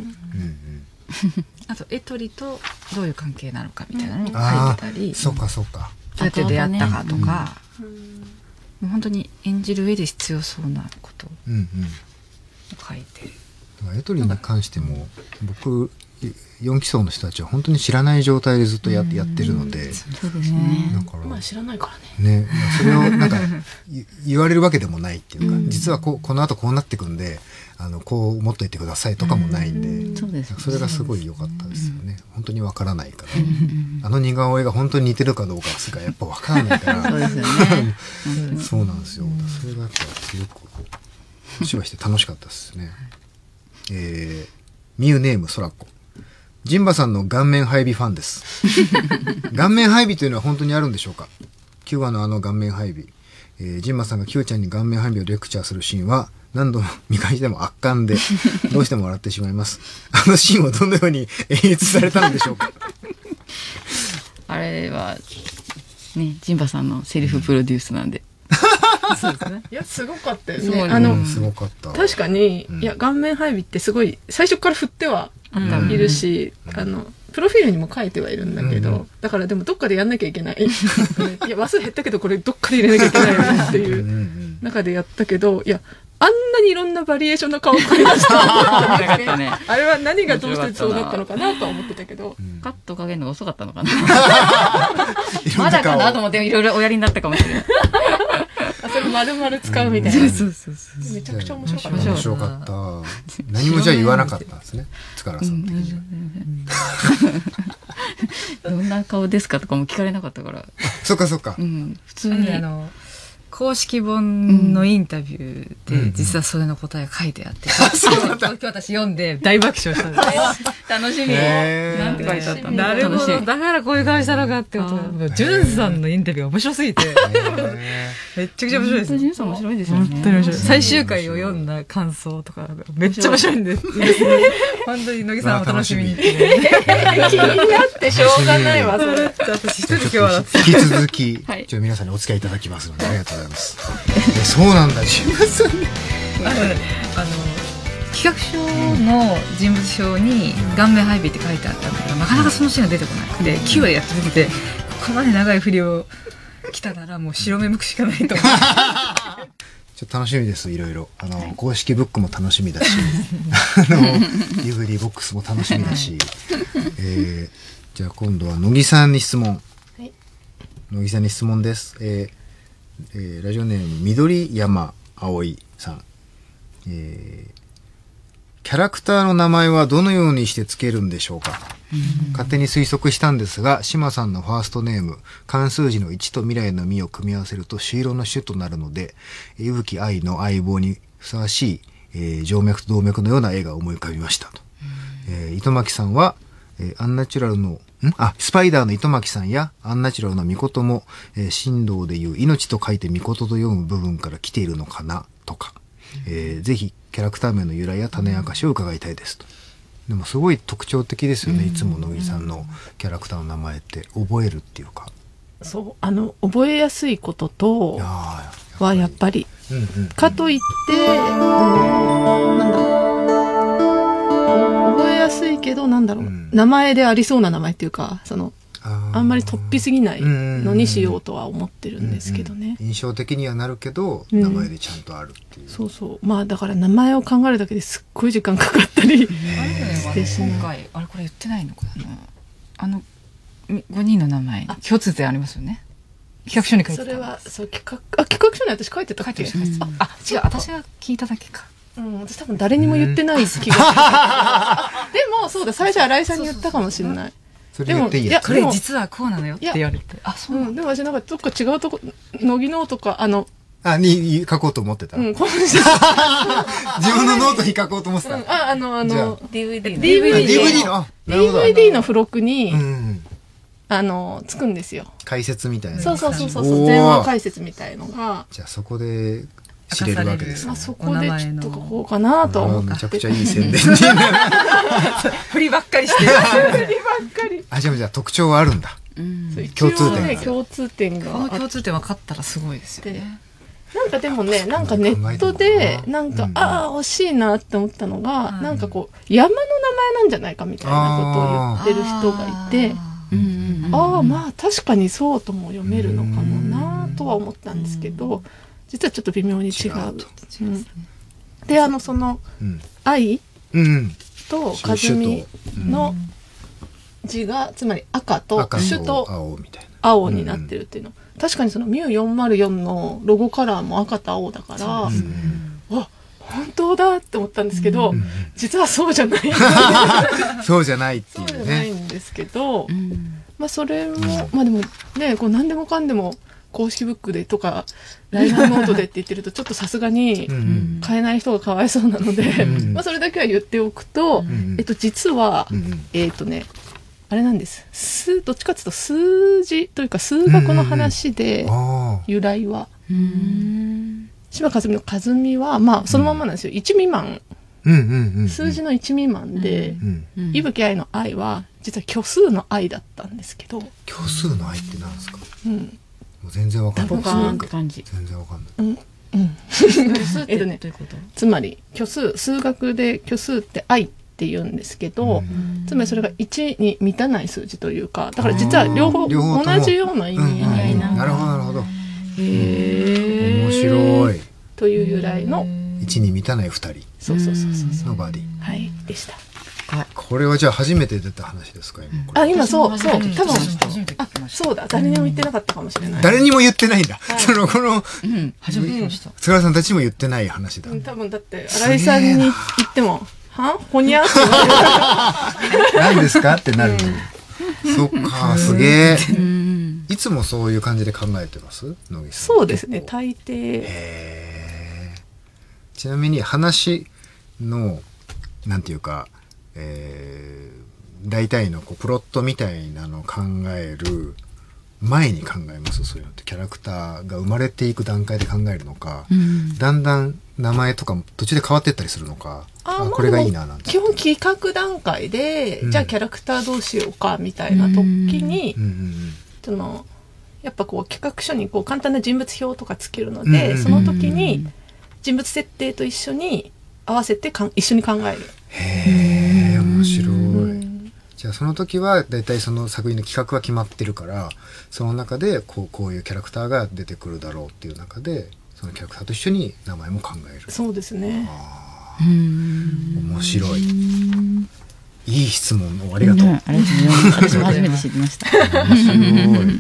あとエトリとどういう関係なのかみたいなのを書いてたり、 そうかそうか、 どうやって出会ったかとか、もう本当に演じる上で必要そうなことを書いて。 エトリに関しても僕4期層の人たちは本当に知らない状態でずっとやってるので、 そうですね。 だからまあ知らないからね。 それをなんか言われるわけでもないっていうか、実はこの後こうなってくんでこう思っといてくださいとかもないんで、それがすごい良かったですよね。本当にわからないから、似顔絵が本当に似てるかどうかがやっぱわからないから、そうですよね。そうなんですよ。それがやっぱすごくお芝居して楽しかったですね。ミューネームソラコ。ジンバさんの顔面配備ファンです。顔面配備というのは本当にあるんでしょうか。9話の顔面配備。ジンバさんが Q ちゃんに顔面配備をレクチャーするシーンは何度も見返しても圧巻で、どうしても笑ってしまいます。あのシーンをどのように演出されたのでしょうか。 あれは、ね、ジンバさんのセリフプロデュースなんで。 そうですね。いや、すごかったよね。 すごかった。 確かに、いや、顔面配備ってすごい、最初から振ってはいるし、プロフィールにも書いてはいるんだけど、だからでもどっかでやんなきゃいけない。いや、話数減ったけど、これどっかで入れなきゃいけないよねっていう中でやったけど、いや、あんなにいろんなバリエーションの顔を繰り出したあれは何がどうしてそうなったのかなとは思ってたけど、 カットかけるのが遅かったのかな。まだかなと思っていろいろおやりになったかもしれない。 それ丸々使うみたいな。めちゃくちゃ面白かった。 面白かった。何もじゃあ言わなかったんですね、塚原さん。 どんな顔ですかとかも聞かれなかったから。 そっかそっか。 普通に公式本のインタビューで、実はそれの答えが書いてあって、今日私読んで大爆笑したんです。 楽しみ。 なんて書いてあったんだ。なるほど。だからこういう顔したのかってこと。ジュンさんのインタビューが面白すぎて、めっちゃくちゃ面白いです。 ジュンさん面白いですよね。 本当に面白い。最終回を読んだ感想とか、めっちゃ面白いんです。本当に乃木さんお楽しみに。気になってしょうがないわ、それ。 私一人今日は引き続き、皆さんにお付き合いいただきますので、ありがとうございます。そうなんだ、人物さんね。 企画書の人物表に顔面配備って書いてあったんだけど、なかなかそのシーンが出てこなくて、9話でやってみて、ここまで長い振りを来たならもう白目向くしかないと思う。 ちょっと楽しみです、いろいろ。公式ブックも楽しみだし、DVD ボックスも楽しみだし、じゃあ今度は乃木さんに質問。乃木さんに質問です。ラジオネーム緑山葵さん。キャラクターの名前はどのようにしてつけるんでしょうか。勝手に推測したんですが、島さんのファーストネーム、漢数字の1と未来の実を組み合わせると朱色の朱となるので、伊吹愛の相棒にふさわしい、静脈と動脈のような絵が思い浮かびましたと。糸巻さんは、アンナチュラルのスパイダーの糸巻さんやアンナチュラルの御事も、神道でいう命と書いて御事と読む部分から来ているのかなとか、ぜひキャラクター名の由来や種明かしを伺いたいですと。でもすごい特徴的ですよね、いつも乃木さんのキャラクターの名前って覚えるっていうか。 そう覚えやすいこととはやっぱり、かといってなんだろう、覚えやすいけどなんだろう、名前でありそうな名前っていうか、あんまり突飛すぎないのにしようとは思ってるんですけどね。 印象的にはなるけど、名前でちゃんとあるっていう。 そうそう。まあだから名前を考えるだけですっごい時間かかったりしてしまう。 今回これ言ってないのかな。5人の名前共通点ありますよね。企画書に書いてた。 それはそう企画書に私書いてたっけ？ 違う、私が聞いただけか。 私多分誰にも言ってない気がする。でもそうだ、最初新井さんに言ったかもしれない。 でもいやこれ実はこうなのよって言われて、 でも私なんかどっか違うとこ、乃木のとかに書こうと思ってた。自分のノートに書こうと思ってた。 DVD の付録につくんですよ。 解説みたいな。 そう電話解説みたいのが。 じゃあそこで知れるわけですね。 そこでちょっと書こうかなと思って。 めちゃくちゃいい宣伝になる。 振りばっかりして。 振りばっかり。 じゃあ特徴はあるんだ。共通点。 共通点が。 この共通点分かったらすごいですよね。 なんかでもね、なんかネットで、なんか、惜しいなって思ったのが、なんかこう、山の名前なんじゃないかみたいなことを言ってる人がいて、まあ確かにそうとも読めるのかもなとは思ったんですけど、実はちょっと微妙に違う。で、その、愛と和美の字が、つまり赤と朱と青になってるっていうの。確かにそのミュー404のロゴカラーも赤と青だから、本当だって思ったんですけど、実はそうじゃない。 そうじゃないっていうね。 そうじゃないんですけど、まあそれも、まあでもね、こう何でもかんでも公式ブックでとか、ライナーノートでって言ってるとちょっとさすがに買えない人がかわいそうなので、まあそれだけは言っておくと、実は、あれなんです。どっちかっていうと数字というか数学の話で、由来は。島和美の和美は、まあそのままなんですよ。1未満。数字の1未満で、伊吹愛の愛は、実は虚数の愛だったんですけど。 虚数の愛って何ですか？もう全然わかんない。 ボカーンって感じ。 全然わかんない。 つまり数学で虚数って愛って言うんですけど、つまりそれが1に満たない数字というか、だから実は両方同じような意味合いなるほどなるほど。面白い。 という由来の 1に満たない2人のバディ。 はいでした。 これはじゃあ初めて出た話ですか？ 今そう多分そうだ、誰にも言ってなかったかもしれない。 誰にも言ってないんだ。この初めて聞きました。 菅原さんたちも言ってない話だ。 多分だって新井さんに言ってもほにゃって言われる。 何ですかってなる。そっか、すげえ。 いつもそういう感じで考えてます？野木さん。 そうですね、大抵。 ちなみに話のなんていうか、大体のこうプロットみたいなのを考える前に考えます？そういうのってキャラクターが生まれていく段階で考えるのか、だんだん名前とかも途中で変わっていったりするのか、これがいいななんて。 基本企画段階で、じゃあキャラクターどうしようかみたいな時に、そのやっぱこう企画書にこう簡単な人物表とかつけるので、その時に人物設定と一緒に合わせて一緒に考える。 へえ、面白い。じゃあその時はだいたいその作品の企画は決まってるから、その中でこういうキャラクターが出てくるだろうっていう中で、そのキャラクターと一緒に名前も考える。 そうですね。 面白い。いい質問をありがとう。 ありがとうございます。私も初めて知りました。 面白い。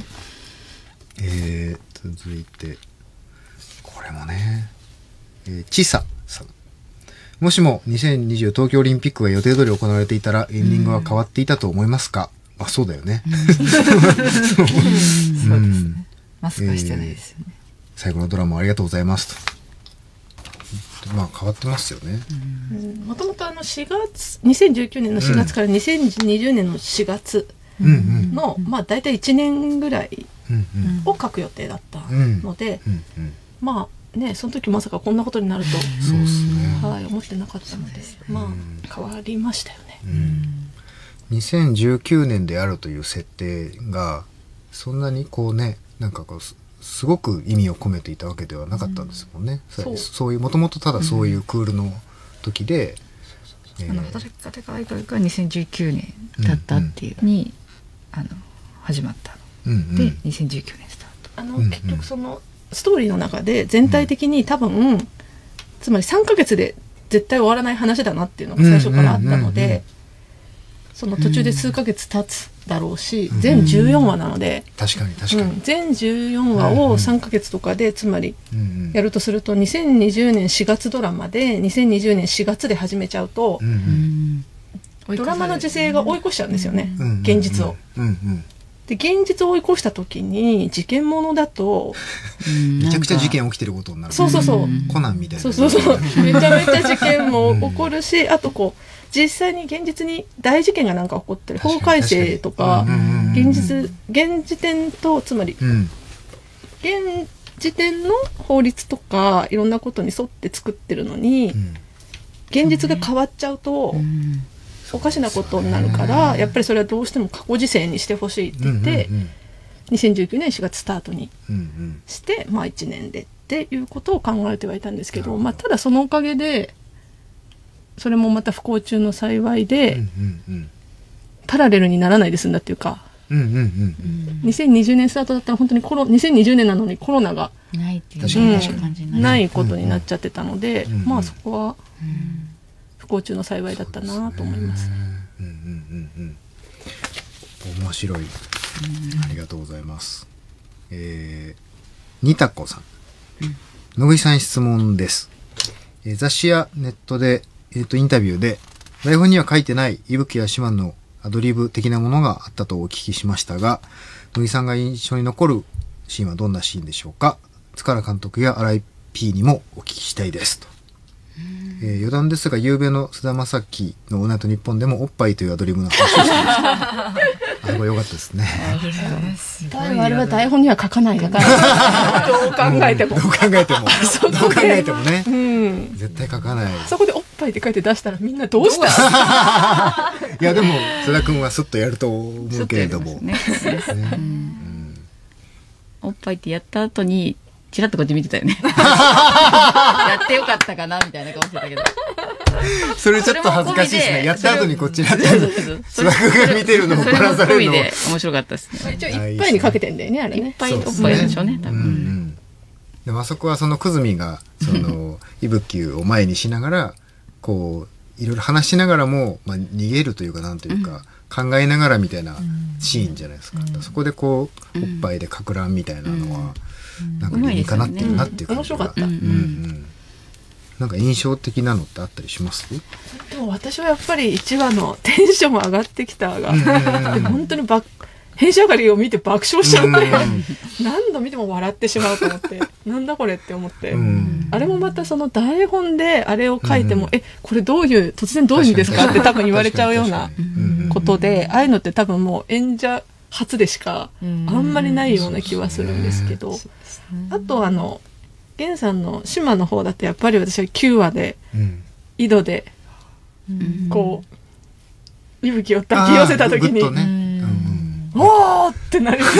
続いてこれもね、ちささん。もしも2020東京オリンピックが予定通り行われていたらエンディングは変わっていたと思いますか？そうだよね。 そうですね。マスクはしてないですよね。 最後のドラマありがとうございますと。変わってますよね。 もともと2019年の4月から2020年の4月の、大体1年ぐらいを書く予定だったので、その時まさかこんなことになると、 そうですね。 思ってなかったので、変わりましたよね。 2019年であるという設定がそんなにこうね、なんかこうすごく意味を込めていたわけではなかったんですもんね。そういうもともとただそういうクールの時で、 働き方改革が2019年だったっていうに始まったので、2019年スタート。 結局そのストーリーの中で全体的に多分、つまり3ヶ月で絶対終わらない話だなっていうのが最初からあったので、その途中で数ヶ月経つだろうし、全14話なので、 確かに全14話を3ヶ月とかで、つまりやるとすると2020年4月ドラマで2020年4月で始めちゃうと、ドラマの時勢が追い越しちゃうんですよね、現実を。で現実を追い越した時に事件ものだとめちゃくちゃ事件起きてることになる。 そうコナンみたいな。 めちゃめちゃ事件も起こるし、あとこう実際に現実に大事件がなんか起こってる法改正とか、現時点と、つまり現時点の法律とかいろんなことに沿って作ってるのに、現実が変わっちゃうとおかしなことになるから、やっぱりそれはどうしても過去時世にしてほしいって言って、2019年4月スタートにして、1年でっていうことを考えてはいたんですけど、ただそのおかげでそれもまた不幸中の幸いで、パラレルにならないで済んだっていうか、2020年スタートだったら本当に2020年なのにコロナがないっていう感じにないことになっちゃってたので、そこは不幸中の幸いだったなと思います。 面白い。ありがとうございます。にたこさん。野口さん質問です。雑誌やネットで、インタビューで台本には書いてない伊吹や島のアドリブ的なものがあったとお聞きしましたが、野木さんが印象に残るシーンはどんなシーンでしょうか？塚原監督や新井 P にもお聞きしたいですと。余談ですが、夕べの菅田将暉のオールナイトニッポンでもおっぱいというアドリブの話をしていました。あれは良かったですね。 あれは台本には書かないから、どう考えても。 どう考えてもね。絶対書かない。 そこでおっぱいって書いて出したらみんなどうしたいやでも須田君はスッとやると思うけれども。 おっぱいってやった後にチラッとこっち見てたよね。やってよかったかなみたいな顔してたけど。 それちょっと恥ずかしいですね。やった後にこっちになって須田君が見てるのをバラされるので面白かったですね。 一応いっぱいにかけてんだよね、あれね。 いっぱいおっぱいでしょうね、多分。 でもあそこはその久住がその伊吹を前にしながらこういろいろ話しながらも、逃げるというかなんというか、考えながらみたいなシーンじゃないですか。そこでこうおっぱいでかく乱みたいなのは、なんか理にかなってるなっていう感じが。 面白かった。 なんか印象的なのってあったりします？ でも私はやっぱり1話のテンション上がってきたが、で本当に編集上がりを見て爆笑しちゃって、何度見ても笑ってしまうと思って、なんだこれって思って、あれもまたその台本であれを書いても、これ突然どういう意味ですかって多分言われちゃうようなことで、ああいうのって多分もう演者初でしかあんまりないような気はするんですけど、あと源さんの島の方だとやっぱり私は9話で井戸でこう伊吹を抱き寄せた時におーってなりました。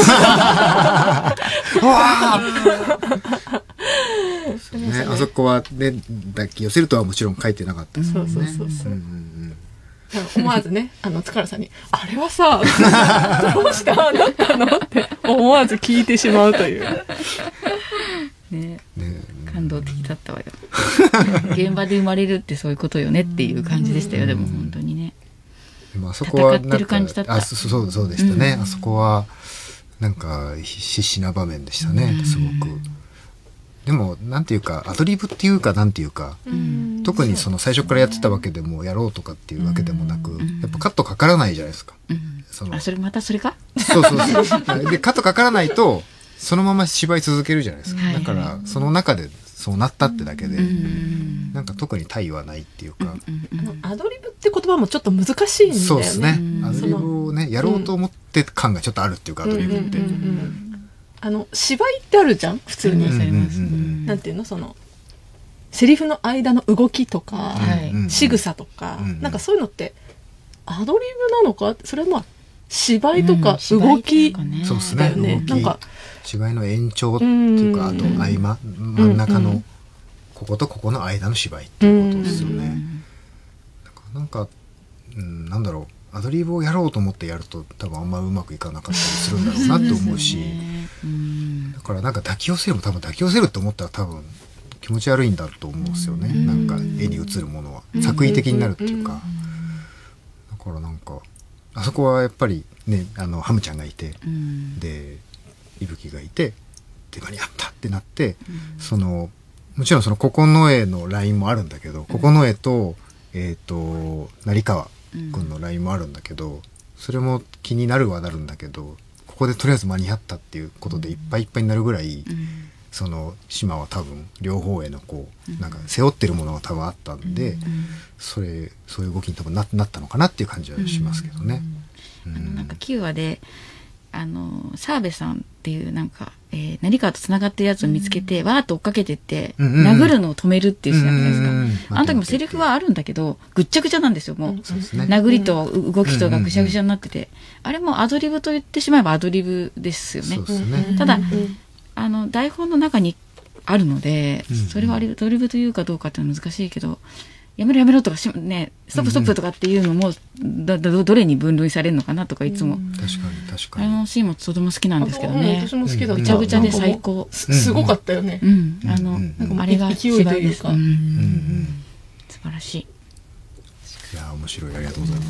あそこはね、抱き寄せるとはもちろん書いてなかったですもんね。 そう思わずね、塚原さんに、あれはさ、どうしただったのって思わず聞いてしまうという。 ね、感動的だったわよ。現場で生まれるってそういうことよねっていう感じでしたよ、でも本当にね。 あそこは戦ってる感じだった。 そうでしたね。あそこはなんか必死な場面でしたね、すごく。でもなんていうかアドリブっていうかなんていうか、特にその最初からやってたわけでもやろうとかっていうわけでもなく、やっぱカットかからないじゃないですか。 それまたそれか？ そうでカットかからないとそのまま芝居続けるじゃないですか。だからその中でそうなったってだけで、なんか特に対はないっていうか、 アドリブって言葉もちょっと難しいんだよね。 そうですね。アドリブをねやろうと思って感がちょっとあるっていうか、アドリブって。 芝居ってあるじゃん普通に。なんていうのセリフの間の動きとか仕草とか、なんかそういうのってアドリブなのか、それはまあ芝居とか動きだよね。なんか芝居の延長っていうか、あと合間、真ん中のこことここの間の芝居っていうことですよね。なんかなんだろう、アドリブをやろうと思ってやると多分あんまうまくいかなかったりするんだろうなって思うし、だからなんか抱き寄せるも多分抱き寄せるって思ったら多分気持ち悪いんだと思うんですよね。なんか絵に映るものは作為的になるっていうか、だからなんかあそこはやっぱりね、ハムちゃんがいて、で伊吹がいて、で間に合ったってなって、もちろんその九重のラインもあるんだけど、九重と成川君のラインもあるんだけど、それも気になるはなるんだけど、ここでとりあえず間に合ったっていうことでいっぱいいっぱいになるぐらい、その島は多分両方へのなんか背負ってるものが多分あったんで、そういう動きに多分なったのかなっていう感じはしますけどね。 なんか9話で澤部さんっていうなんか、成川とつながってるやつを見つけて、わーっと追っかけてって、殴るのを止めるっていうシーンあったじゃないですか。あの時もセリフはあるんだけど、ぐっちゃぐちゃなんですよ、もう。殴りと動きとがぐしゃぐしゃになってて、あれもアドリブと言ってしまえばアドリブですよね。ただ、台本の中にあるので、それはアドリブというかどうかっていうのは難しいけど、やめろやめろとかね、ストップストップとかっていうのも、どれに分類されるのかなとかいつも。 確かに。 あのシーンもとても好きなんですけどね。 私も好きだった。 ぐちゃぐちゃで最高。 すごかったよね。 あれが勢いというか。 素晴らしい。 いや、面白い。ありがとうございます。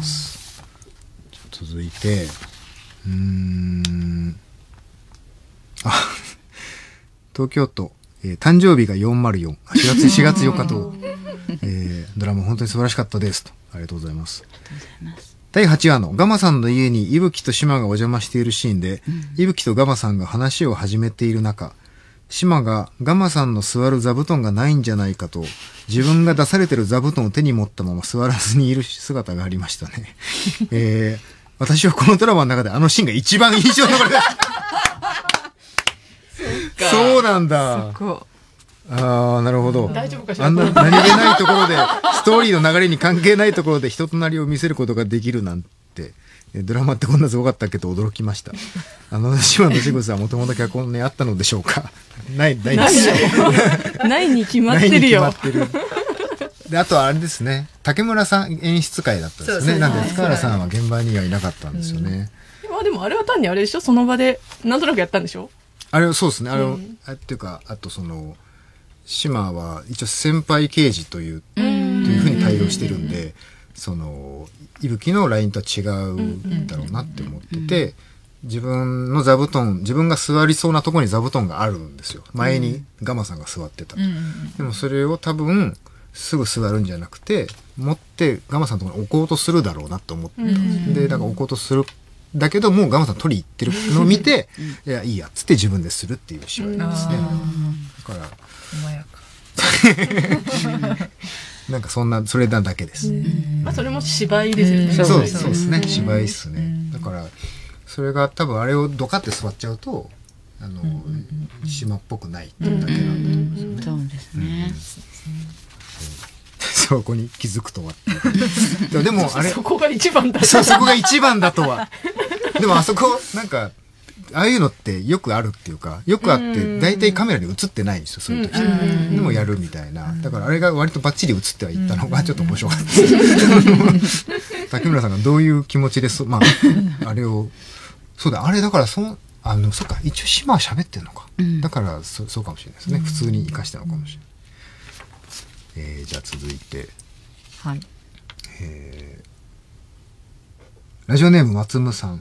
続いて、東京都、誕生日が404、4月4日と、ドラマ本当に素晴らしかったですと。ありがとうございます。第8話のガマさんの家に伊吹と島がお邪魔しているシーンで、伊吹とガマさんが話を始めている中、島がガマさんの座る座布団がないんじゃないかと、自分が出されてる座布団を手に持ったまま座らずにいる姿がありましたね。私はこのドラマの中であのシーンが一番印象に残りました。そうなんだ。ああ、なるほど。 大丈夫かしら。 あんな何気ないところで、ストーリーの流れに関係ないところで人となりを見せることができるなんて、ドラマってこんなすごかったっけと驚きました。島の仕草はもともと脚本にあったのでしょうか。ないですよ。 ないに決まってるよ。 で、あとはあれですね。竹村さん演出会だったんですね。なんで塚原さんは現場にはいなかったんですよね。 でもあれは単にあれでしょ、その場でなんとなくやったんでしょ。あれはそうですね。っていうか、あと島は一応先輩刑事というふうに対応してるんで、伊吹のラインとは違うんだろうなって思ってて、自分の座布団、自分が座りそうなところに座布団があるんですよ。前にガマさんが座ってた。でもそれを多分すぐ座るんじゃなくて、持ってガマさんのところに置こうとするだろうなと思ったんです。で、だから置こうとする。 だけどもうガマさん取り行ってるのを見て、いやいいやっつって自分でするっていう芝居なんですね。だからなんかそれだけです。 まあそれも芝居ですよね。 そうですね、芝居っすね。だからそれが多分あれをドカって座っちゃうと島っぽくないっていうだけなんだと思うんですよね。 そうですね。 そこに気づくとは。でもあれそこが一番だ。 そこが一番だとは。でもあそこなんかああいうのってよくあるっていうか、よくあって大体カメラに映ってないんですよ、そういう時。でもやるみたいな。だからあれが割とバッチリ映ってはいったのがちょっと面白かったです。竹村さんがどういう気持ちでまああれをそうだ、あれだからそっか、一応島は喋ってんのか。だからそうかもしれないですね。普通に生かしたのかもしれない。じゃあ続いて、 はい、 ラジオネーム松夢さん、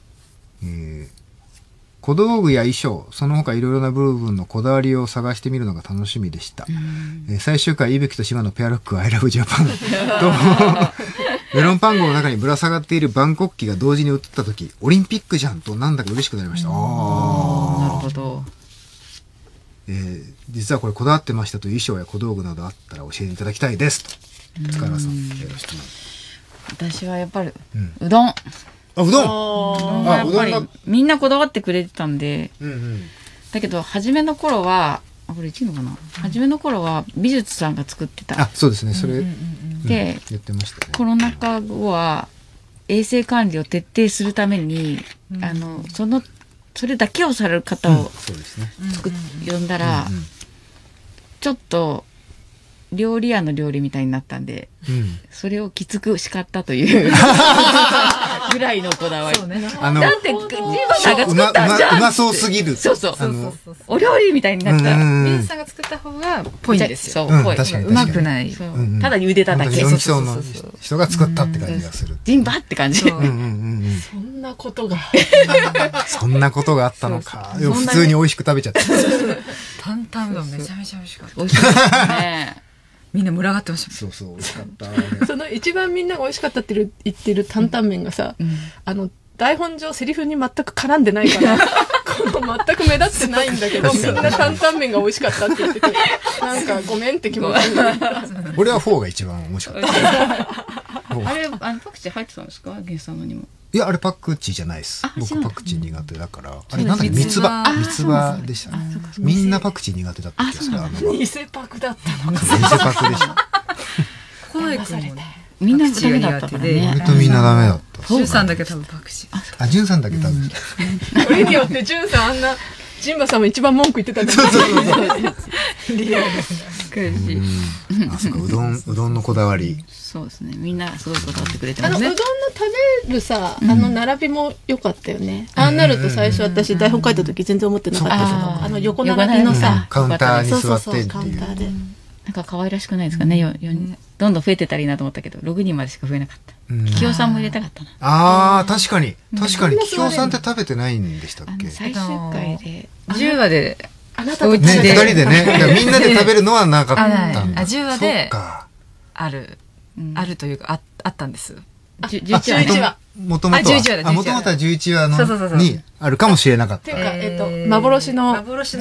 小道具や衣装その他いろいろな部分のこだわりを探してみるのが楽しみでした。最終回いぶきと島のペアルックI love Japan とメロンパン号の中にぶら下がっている万国旗が同時に映った時オリンピックじゃんとなんだか嬉しくなりました。 なるほど。 実はこれこだわってましたという衣装や小道具などあったら教えていただきたいですと。塚原さん、質問。 私はやっぱりうどん。 うどん。 やっぱりみんなこだわってくれてたんで。だけど初めの頃はこれいいのかな。初めの頃は美術さんが作ってた。 そうですね。それで言ってましたね。 コロナ禍後は衛生管理を徹底するためにそれだけをされる方を呼んだら、ちょっと料理屋の料理みたいになったんで、それをきつく叱ったというぐらいのこだわり。だってジーバさんが作ったんじゃん。 うまそうすぎる。 そうお料理みたいになった。 美術さんが作った方がぽいんですよ。 そう、 確かにうまくない。 ただ茹でただけ。 4章の人が作ったって感じがする。 ジンバって感じ。 そんなことがそんなことがあったのか。普通に美味しく食べちゃった。 担々うどんめちゃめちゃ美味しかった。 美味しかったね。 みんな群がってました。 そう美味しかった。 その一番みんなが美味しかったって言ってる担々麺がさ、台本上セリフに全く絡んでないから全く目立ってないんだけどみんな担々麺が美味しかったって言っててなんかごめんって気持ちになった。 俺はフォーが一番面白かった。 あれパクチー入ってたんですか、ゲンさんのにも。 いやあれパクチーじゃないです。僕パクチー苦手だから。あれなんだっけ、三つ葉でした。みんなパクチー苦手だった気がする。 偽パクだったのか。 偽パクでした。 小江君もね、 みんなダメだったからね。 割とみんなダメだった。 ジュンさんだけ多分パクチー。 ジュンさんだけ多分。 これによってジュンさんあんなジンバさんも一番文句言ってたんですよ。リアル。 あそこうどんのこだわり。 そうですね。みんなすごいこだわってくれてますね。 うどんの食べるさ、並びも良かったよね。ああなると最初私台本書いた時全然思ってなかったけど、横並びのさ、 カウンターに座ってってカウンターで。 なんか可愛らしくないですかね。どんどん増えてたらいいなと思ったけど、6人までしか増えなかった。キキョウさんも入れたかったな。 確かにキキョウさんって食べてないんでしたっけ。 最終回で 10話であなたと 2人でね、みんなで食べるのはなかったんだ。 10話であるというかあったんです。 11話。 もともとは11話にあるかもしれなかった。 っていうか、幻の。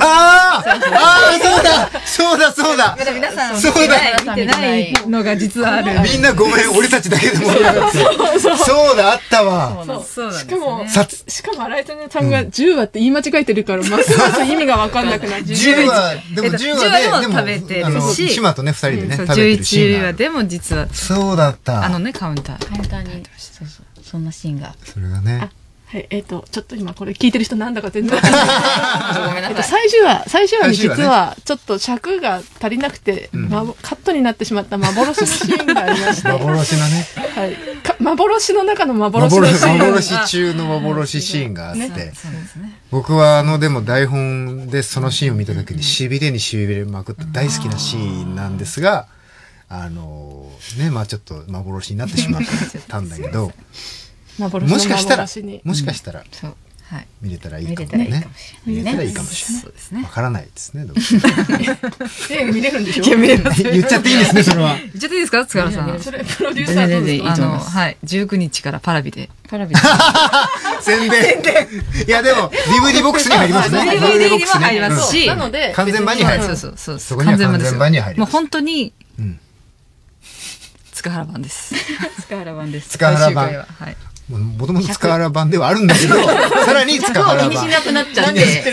そうだ皆さん見てないのが実はある。 みんなごめん、俺たちだけでも。そうだ、あったわ。 しかも新井さんが10話って言い間違えてるから、ますます意味が分かんなくなって。 10話でも食べてるし、 島とね、2人でね、食べてるし。 11話でも実は。 そうだった。 カウンターに。そんなシーンが。 それがね。 はい、ちょっと今これ聞いてる人なんだか全然。ごめんなさい。最終話に実はちょっと尺が足りなくて、カットになってしまった幻のシーンがありまして。 幻のね。 はい。幻の中の幻のシーン。 幻中の幻シーンがあって。僕はでも台本でそのシーンを見た時に痺れに痺れまくった大好きなシーンなんですが、まあちょっと幻になってしまったんだけど、もしかしたら見れたらいいかもね。見れたらいいかもしれない。 そうですね。 わからないですね。 見れるんでしょ。 いや、見れます。 言っちゃっていいんですね、それは。 言っちゃっていいですか、塚原さん。 それプロデューサーどうですか。 はい、19日からパラビで。 宣伝。いや、でも、DVD ボックスに入りますね。 DVD にも入りますし、 なので、 完全版に入る。 そう。 そこには完全版に入ります。 もう本当に、塚原版です。 塚原版です。 塚原版。 はい。 もともと塚原版ではあるんだけど、さらに塚原版。 気にしなくなっちゃって、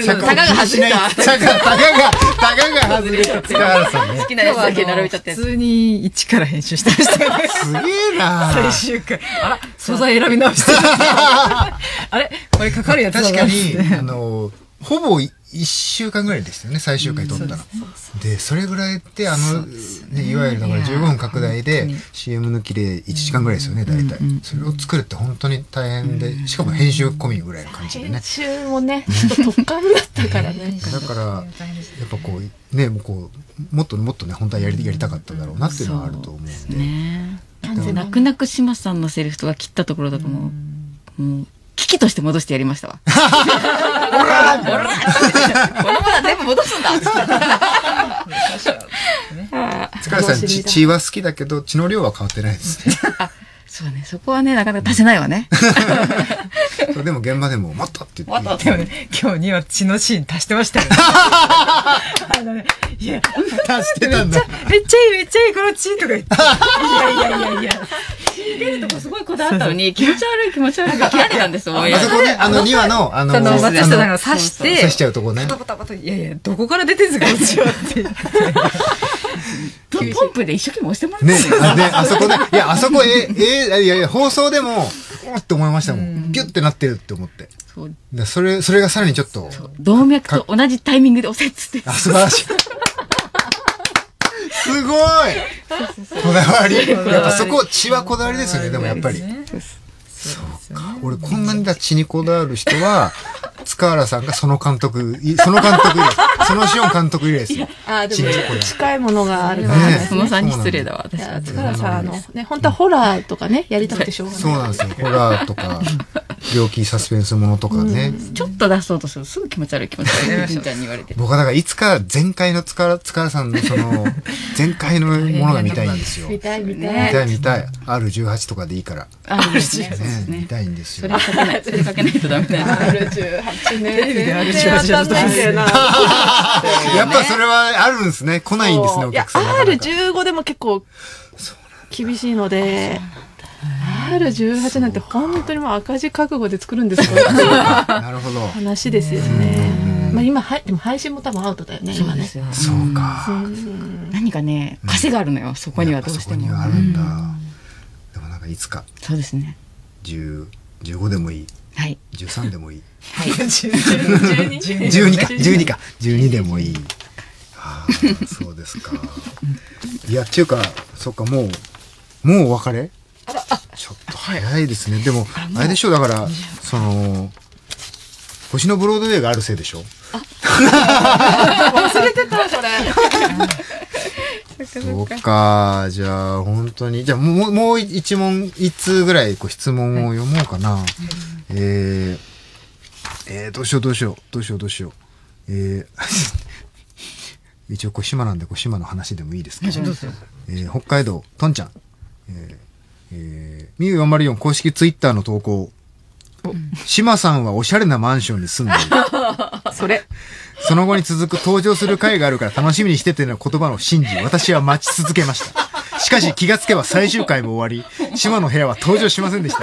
タガが外れた。 タガが外れた塚原さんね。 好きなやつだけ並べちゃって普通に一から編集してました。 すげえな最終回。あら、素材選び直してる。あれこれかかるやつだな。 確かに、ほぼ1週間ぐらいですよね、最終回撮ったら。で、それぐらいっていわゆるだから15分拡大で CM 抜きで1時間ぐらいですよね、大体。それを作るって本当に大変で、しかも編集込みぐらいの感じでね。 編集もね、ちょっと特感だったからね。 だから、やっぱこう、ね、もっともっとね、本当はやりたかっただろうなっていうのはあると思うんで。 泣く泣く島さんのセリフとか切ったところだともう、危機として戻してやりましたわ。このまま全部戻すんだ。 塚原さん、血は好きだけど、血の量は変わってないですね。 そうね、そこはね、なかなか足せないわね。 でも現場でも、もっとって言って。 でもね、今日には血のシーン足してましたよ。いや、 足してたんだ。 めっちゃいい、この血とか言って。いや。 出るとこすごいこだわったのに、気持ち悪いが切られたんですよ。 あそこね、2話の、 松下さんが刺して、 刺しちゃうとこね。 バタバタ、いや、どこから出てんすか、こっちはって。 ポンプで一生懸命押してもらったね、あそこね、いや、あそこ、いや、放送でも、おーって思いましたもん。ギュッてなってるって思って。それがさらにちょっと。 動脈と同じタイミングで押せっつって。 あ、素晴らしい。すごいこだわり。やっぱそこ、血はこだわりですよね、でもやっぱり。そうか。俺こんなに血にこだわる人は、塚原さんがその監督以来、そのシオン監督以来ですよ。 でも近いものがあるからね。 そのさんに失礼だわ、私は。 塚原さん、ね、本当はホラーとかね、やりたくてしょうがない。 そうなんですよ。ホラーとか、猟奇サスペンスものとかね。 ちょっと出そうとするとすぐ気持ち悪いみたいに言われて。 僕はだからいつか前回の塚原さんの前回のものが見たいんですよ。 見たい。 R18 とかでいいから。 R18 ね。見たいんですよ。 それかけないとダメだよ。 R18 ね。 テレビで R18 だとやっぱそれはあるんですね。来ないんですね、お客さん。 R15 でも結構厳しいので、R18 なんて本当にもう赤字覚悟で作るんですよ。 なるほど。 話ですよね。まあ今でも配信も多分アウトだよね、今ね。 そうか。 何かね、癖があるのよ、そこにはどうしても。 そこにはあるんだ。でもなんかいつか。 そうですね。 15でもいい。 はい。 13でもいい。 はい。 12か。12でもいい。ああ、そうですか。いや、っていうか、そっか、もうお別れ？ちょっと早いですね。でも、あれでしょう、だから、星のブロードウェイがあるせいでしょ？ 忘れてた、それ。 そうか、じゃあ、本当に。じゃあ、もう一通ぐらい質問を読もうかな。どうしよう。一応島なんで島の話でもいいですか？北海道とんちゃん、みゆ404公式ツイッターの投稿。島さんはおしゃれなマンションに住んでいる。その後に続く登場する回があるから楽しみにしてての言葉を信じ、私は待ち続けました。しかし気がつけば最終回も終わり、島の部屋は登場しませんでした。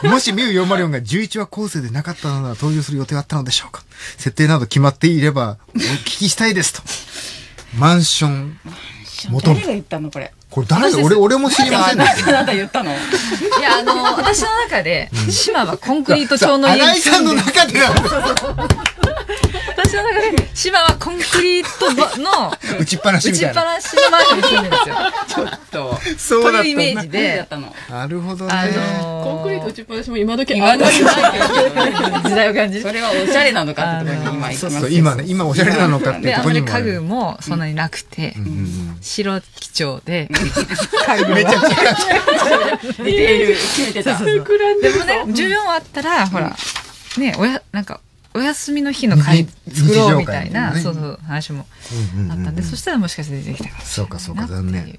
もしミュー404が11話構成でなかったのなら登場する予定はあったのでしょうか。設定など決まっていればお聞きしたいですと。マンション誰が言ったのこれ。 これ誰だ？俺も知りませんでした。 あなた言ったの？いや、私の中で、島はコンクリート調の家新井さんの中でなんだ。 私の中で、島はコンクリートの打ちっぱなしみたいな。 打ちっぱなしのマンションに住んでるんですよ。 ちょっと。 そうだった。 というイメージで。 なるほどね。 コンクリート打ちっぱなしも今時時代を感じる。 それはおしゃれなのかってところに今行きます。 今おしゃれなのかっていうところにも。 家具もそんなになくて、白基調で、 めちゃくちゃディテール決めてた。 でもね、14あったら、ほら、 ね、なんか、お休みの日の会作ろうみたいな、そうそう、話もあったんで、そしたらもしかして出てきたかもしれない。 そうか、残念。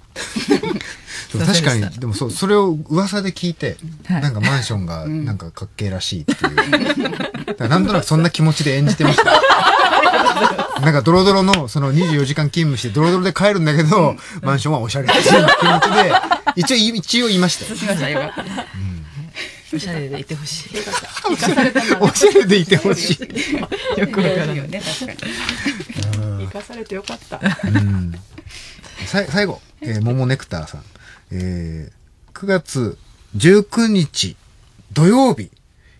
確かに、でもそれを噂で聞いて、なんかマンションがなんかかっけえらしいっていう。なんとなくそんな気持ちで演じてました。なんかドロドロのその24時間勤務してドロドロで帰るんだけど、マンションはおしゃれっていう気持ちで、一応言いましたよ。 おしゃれでいてほしい。 おしゃれでいてほしい。 よくわからないよね、確かに。生かされてよかった。 最後、桃ネクターさん。9月19日土曜日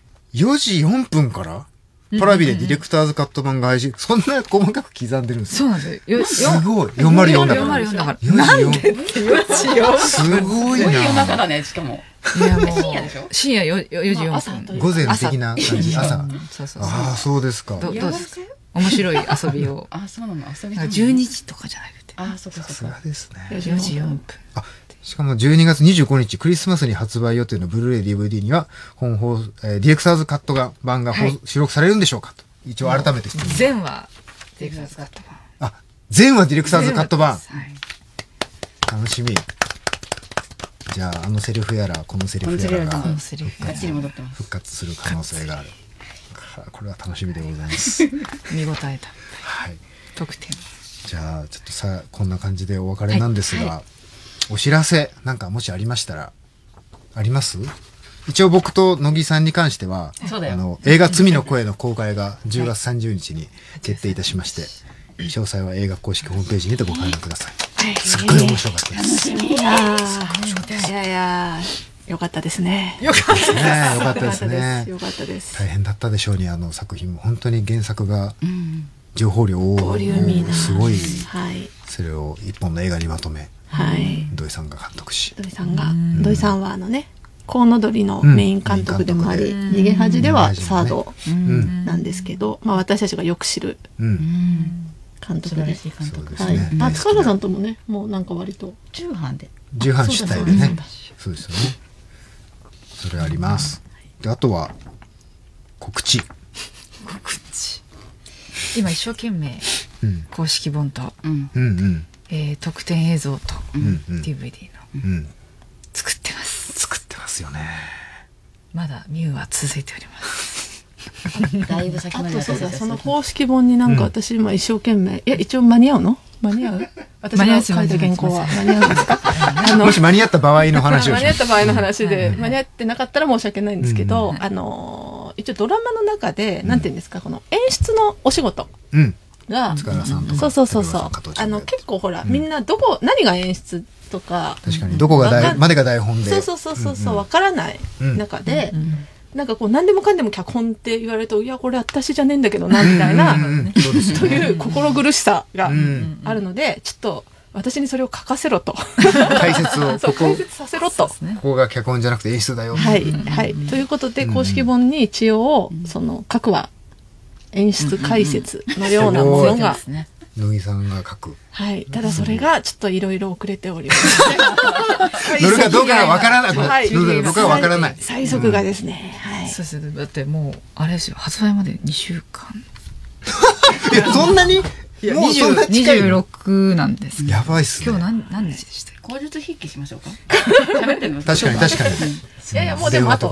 4時4分からパラビでディレクターズカット版が配信。そんな細かく刻んでるんですそうなんですよ。 すごい。404だから。 404だから。 なんでって404。 すごいな。 夜中だね、しかも。 いやもう深夜でしょ？ 深夜4時4分。 午前的な感じ。朝。 そう。 ああ、そうですか。 どうですか？面白い遊びを。 あ、そうなの、遊び。 12時とかじゃなくて。 あ、そうか。 さすがですね。 4時4分。 しかも12月25日クリスマスに発売予定のブルーレイ DVD にはディレクターズカット版が収録されるんでしょうかと。一応改めて質問。 全話ディレクターズカット版。 全話ディレクターズカット版。楽しみ。じゃあセリフやらこのセリフやらが復活する可能性がある。これは楽しみでございます。 見応えた。はい。得点。 じゃあちょっとこんな感じでお別れなんですが、お知らせなんかもしありましたらあります？一応僕と乃木さんに関しては映画罪の声の公開が10月30日に決定いたしまして、詳細は映画公式ホームページにてご覧ください。すっごい面白かったです。 いやよかったですね。 よかったですね。 よかったです。 大変だったでしょうに作品も本当に原作が情報量多い、すごいそれを一本の映画にまとめ、土井さんが監督し、 土井さんはコウノドリのメイン監督でもあり、逃げ恥ではサードなんですけど、私たちがよく知る監督で、塚原さんともね、もうなんか割と重版主体でね、そうですよね。それあります。であとは告知。 今一生懸命公式本と特典映像と DVD の作ってます。 作ってますよね。 まだミュウは続いております。 だいぶ先まで。 その公式本になんか私今一生懸命、一応間に合うの？間に合う？私が書いた原稿は間に合うんですか？ もし間に合った場合の話をします。 間に合った場合の話で、間に合ってなかったら申し訳ないんですけど、一応ドラマの中でなんていうんですか、この演出のお仕事が、 塚原さんとかそう結構ほらみんな何が演出とか、 確かにどこがまでが台本でそうわからない中で、なんかこう何でもかんでも脚本って言われると、いやこれ私じゃねえんだけどなみたいなという心苦しさがあるので、ちょっと私にそれを書かせろと、 解説を解説させろと、ここが脚本じゃなくて演出だよ。 はいということで公式本に一応その各話演出解説のようなものが乃木さんが書く。 ただそれがちょっといろいろ遅れております。 乗るかどうかがわからない。乗るかどうかがわからない。 最速がですね。 そうです。だってもうあれですよ、発売まで2週間。 そんなに？もうそんな近い。 26なんです。 やばいっすね。 今日何日でした？ 口述筆記しましょうか。喋ってんの？ 確かに。 いやもうでもあと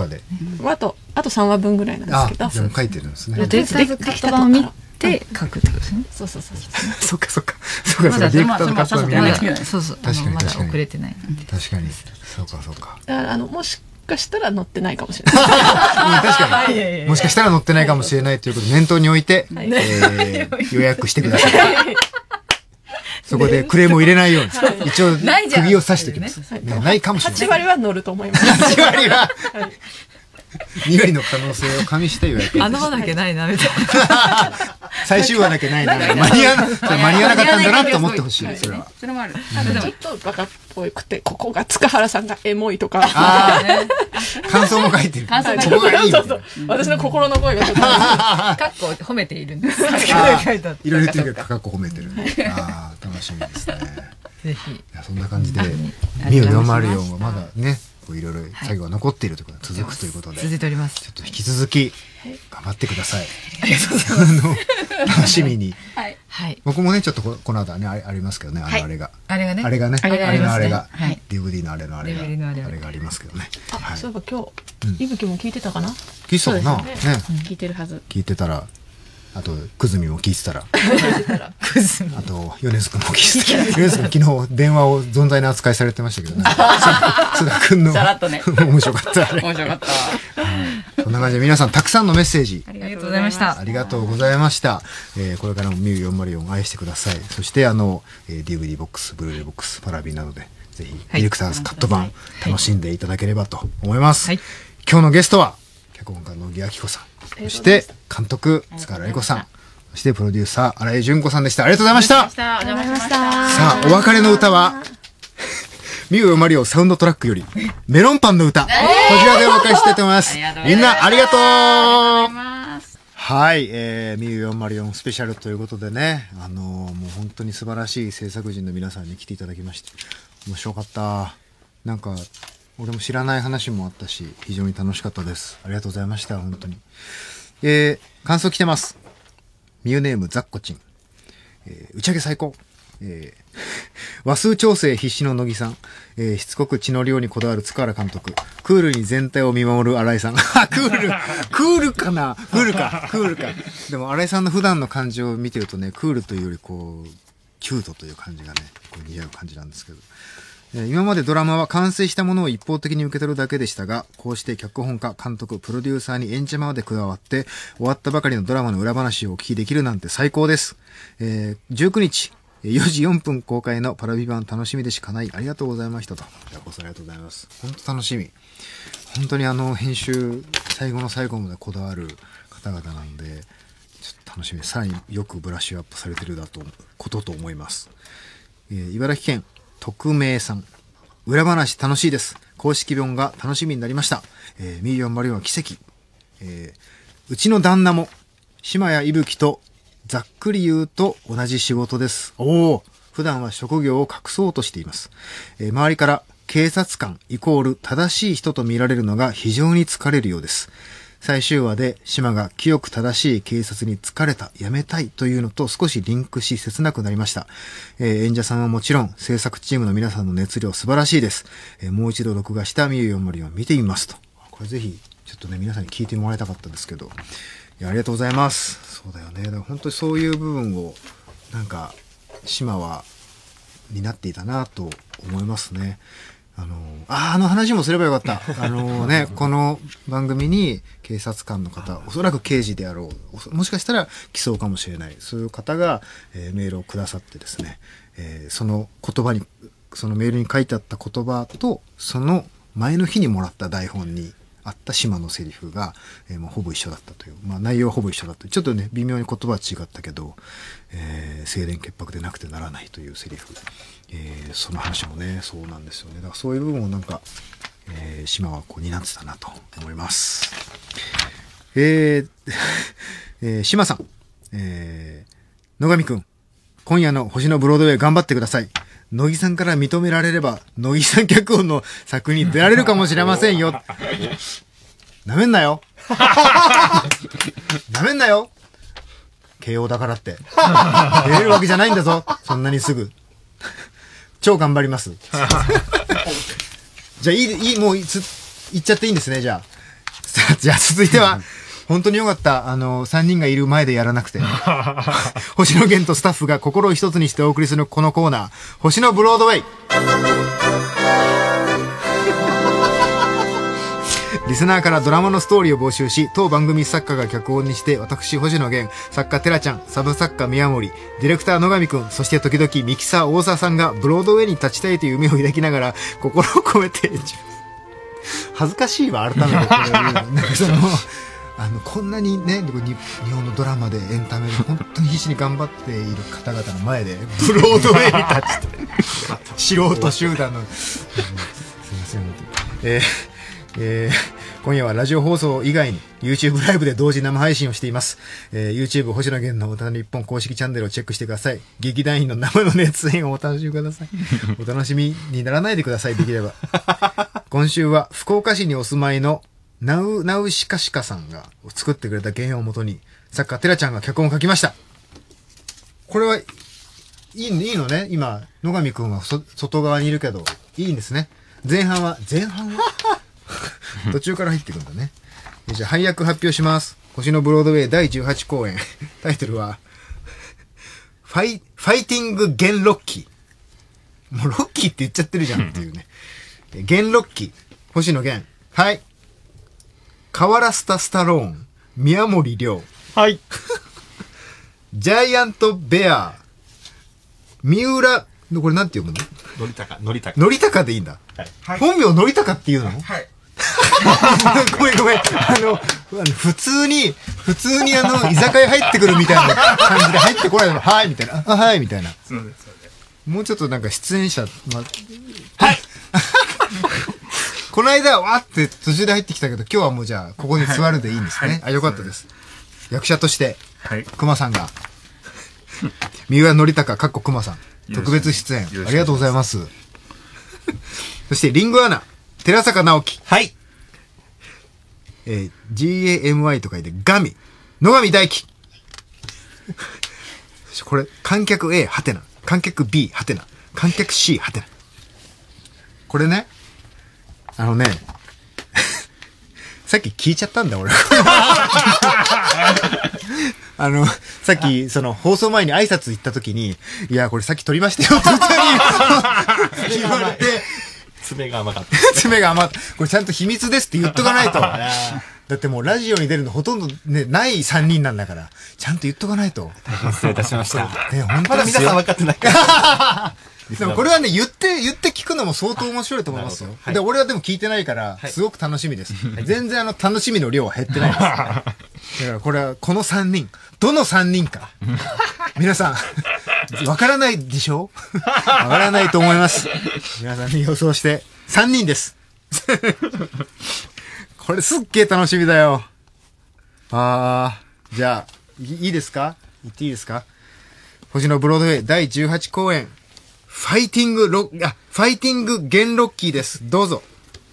3話分ぐらいなんですけど。 でも書いてるんですね。 ディレクターズカット版を見て書くってことですね。 そう。 そっか。ディレクターズカット版見ない。 そう。まだ遅れてない。 確かに。そうか。 もしかしたら載ってないかもしれない。 確かに。もしかしたら載ってないかもしれないということで念頭に置いて予約してください。そこでクレームを入れないように一応釘を刺しておきます。ないかもしれない。 8割は載ると思います。 8割は2割の可能性を加味した予約。 あの話だけないなみたいな。 最終話だけないな。間に合わなかったんだなと思ってほしい。それは。 それもある。 ちょっとバカっぽくて、ここが塚原さんがエモいとか。 感想も書いてる。 感想ここがいい。 私の心の声がちょっと。 かっこ褒めているんです。 いろいろ言ってるけど、かっこ褒めてる。楽しみですね。 ぜひ。 そんな感じで、ミュウ404はまだね、 いろいろ作業が残っているということで、続くということで、 続いております。 ちょっと引き続き頑張ってください。 ありがとうございます。 楽しみに。 はい。 僕もねちょっとこの後はねありますけどね、あれがあれがね、 あれがはい DVD のあれがあれがありますけどね。 あ、そういえば今日いぶきも聞いてたかな。 聞いてたかなね。 聞いてるはず。 聞いてたら。あとくずみも聞いてたら、あと米津くんも聞いてたら、米津くん昨日電話を存在な扱いされてましたけどね。須田くんの面白かった。 面白かった。 そんな感じで皆さんたくさんのメッセージありがとうございました。 ありがとうございました。これからもミュー404愛してください。そしてDVD ボックス、ブルーレイボックス、パラビなどでぜひディレクターズカット版楽しんでいただければと思います。今日のゲストは脚本家の野木明子さん。そして監督塚原理子さん、そしてプロデューサー新井純子さんでした。ありがとうございました。 お邪魔しました。 さあお別れの歌はミューマリオサウンドトラックよりメロンパンの歌、こちらでお別れしたいと思います。みんなありがとう。はい、ミュー404スペシャルということでね、もう本当に素晴らしい制作陣の皆さんに来ていただきまして面白かった。なんか俺も知らない話もあったし非常に楽しかったです。ありがとうございました。本当に。感想来てます。ミューネームザッコチン、打ち上げ最高、話数調整必至の乃木さん、しつこく血の量にこだわる塚原監督、クールに全体を見守る新井さんクールかな、クールかでも新井さんの普段の感じを見てるとね、クールというよりこうキュートという感じがねこう似合う感じなんですけど、今までドラマは完成したものを一方的に受け取るだけでしたが、こうして脚本家、監督、プロデューサーに演者まで加わって終わったばかりのドラマの裏話をお聞きできるなんて最高です。19日4時4分公開のパラビ版楽しみでしかない。ありがとうございましたと。こちらこそありがとうございます。本当楽しみ。本当に編集最後の最後までこだわる方々なのでちょっと楽しみ。さらによくブラッシュアップされてることと思います。茨城県匿名さん、裏話楽しいです。公式本が楽しみになりました。ミリオンマリオンは奇跡。うちの旦那も島谷伊吹とざっくり言うと同じ仕事です。普段は職業を隠そうとしています。周りから警察官イコール正しい人と見られるのが非常に疲れるようです。最終話で島が清く正しい警察に疲れた、辞めたいというのと少しリンクし切なくなりました。演者さんはもちろん制作チームの皆さんの熱量素晴らしいです。もう一度録画したミュー404を見てみますと。これぜひちょっとね皆さんに聞いてもらいたかったんですけど、いやありがとうございます。そうだよね。だから本当にそういう部分をなんか島は担っていたなと思いますね。話もすればよかった。この番組に警察官の方、おそらく刑事であろう、もしかしたら来そうかもしれない、そういう方が、メールをくださってですね、その言葉に、そのメールに書いてあった言葉と、その前の日にもらった台本にあった島のセリフが、もうほぼ一緒だったという、内容はほぼ一緒だった。ちょっとね、微妙に言葉は違ったけど、清廉潔白でなくてならないというセリフ。その話もね、そうなんですよね。だからそういう部分をなんか、島はこう担ってたなと思います。島さん、野上くん、今夜の星のブロードウェイ頑張ってください。乃木さんから認められれば、乃木さん脚本の作品に出られるかもしれませんよ。なめんなよ。なめんなよ。慶応だからって。出れるわけじゃないんだぞ。そんなにすぐ。超頑張ります。じゃあもう言っちゃっていいんですね、じゃあ。じゃあ続いては、本当によかった。3人がいる前でやらなくて。星野源とスタッフが心を一つにしてお送りするこのコーナー、星のブロードウェイ。リスナーからドラマのストーリーを募集し、当番組作家が脚本にして、私星野源、作家テラちゃん、サブ作家宮森、ディレクター野上くん、そして時々ミキサー大沢さんがブロードウェイに立ちたいという夢を抱きながら心を込めて恥ずかしいわ、改めてこれなんかこんなにね、日本のドラマでエンタメで本当に必死に頑張っている方々の前でブロードウェイに立ちて素人集団のすいません。今夜はラジオ放送以外に YouTube ライブで同時生配信をしています。YouTube 星野源の歌の日本公式チャンネルをチェックしてください。劇団員の生の熱演をお楽しみください。お楽しみにならないでください、できれば。 今週は福岡市にお住まいのナウシカシカさんが作ってくれた原案をもとに、作家テラちゃんが脚本を書きました。これはいいのね。今、野上くんは外側にいるけど、いいんですね。前半は途中から入ってくるんだね。じゃあ配役発表します。星のブロードウェイ第18公演。タイトルは、ファイティング・ゲン・ロッキー。もうロッキーって言っちゃってるじゃんっていうね。ゲン・ロッキー。星野源。はい。河原スタ・スタローン。宮森亮。 はい。 ジャイアント・ベア。三浦、これなんて読むの？のりたかでいいんだ。はい、本名のりたかっていうの？はい。ごめん。普通に居酒屋入ってくるみたいな感じで入ってこないの。はい、みたいな。あ、はい、みたいな。そうです。もうちょっとなんか出演者、はい。この間、わーって途中で入ってきたけど、今日はもうじゃあ、ここに座るでいいんですね。はい、あ、よかったです。役者として、熊さんが、三浦のりたか、熊さん、特別出演、ありがとうございます。そして、リンゴアナ、寺坂直樹。はい。GAMI と書いて、ガミ、野上大輝。これ、観客 A、ハテナ。観客 B、ハテナ。観客 C、ハテナ。これね、さっき聞いちゃったんだ、俺。さっき、放送前に挨拶行った時に、いや、これさっき撮りましたよ、って言われて、 爪が甘かった。 これちゃんと秘密ですって言っとかないと。だってもうラジオに出るのほとんどね、ない3人なんだから、ちゃんと言っとかないと。 失礼いたしました。 ね、本当まだ皆さん分かってないから。 でもこれはね、言って聞くのも相当面白いと思いますよ。で、俺はでも聞いてないから、すごく楽しみです。全然楽しみの量は減ってないです。だからこれは、この3人、どの3人か。皆さん、わからないでしょ？わからないと思います。皆さんに予想して、3人です。これすっげえ楽しみだよ。じゃあ、いいですか？言っていいですか？星のブロードウェイ第18公演、ファイティングゲンロッキーです。どうぞ。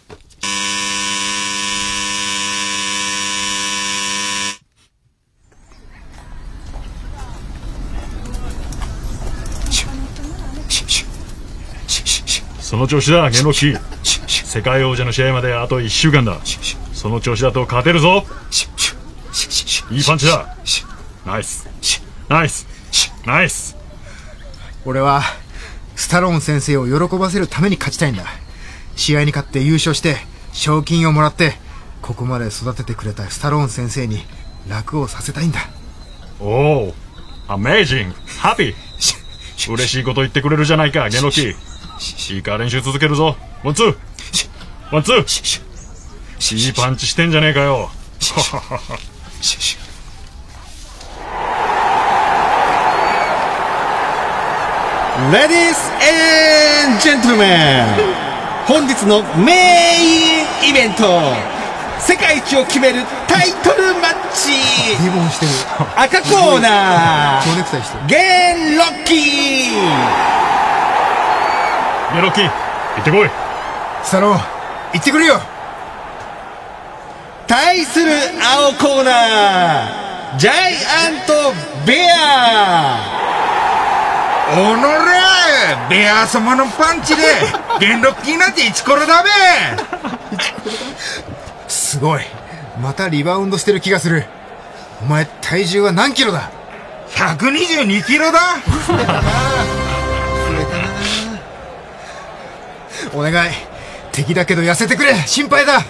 その調子だ、ゲンロッキー。世界王者の試合まであと1週間だ。その調子だと勝てるぞ。いいパンチだ。ナイス。 俺はスタローン先生を喜ばせるために勝ちたいんだ。試合に勝って優勝して賞金をもらって、ここまで育ててくれたスタローン先生に楽をさせたいんだ。 おお、アメージング、ハッピー。嬉しいこと言ってくれるじゃないか、ゲンロッキー。いいか、練習続けるぞ。ワンツー。いいパンチしてんじゃねえかよ。 レディース&ジェントルメン、本日のメインイベント、世界一を決めるタイトルマッチ。赤コーナー、ゲンロッキー。 ゲンロッキー、行ってこい。 スタローン、行ってくれよ。 対する青コーナー、ジャイアントベア。 おのれ、ベア様のパンチでゲンロッキーなんてイチコロだべ。 すごい、またリバウンドしてる気がする。お前体重は何キロだ ？122キロだ。 お願い、敵だけど痩せてくれ、心配だ。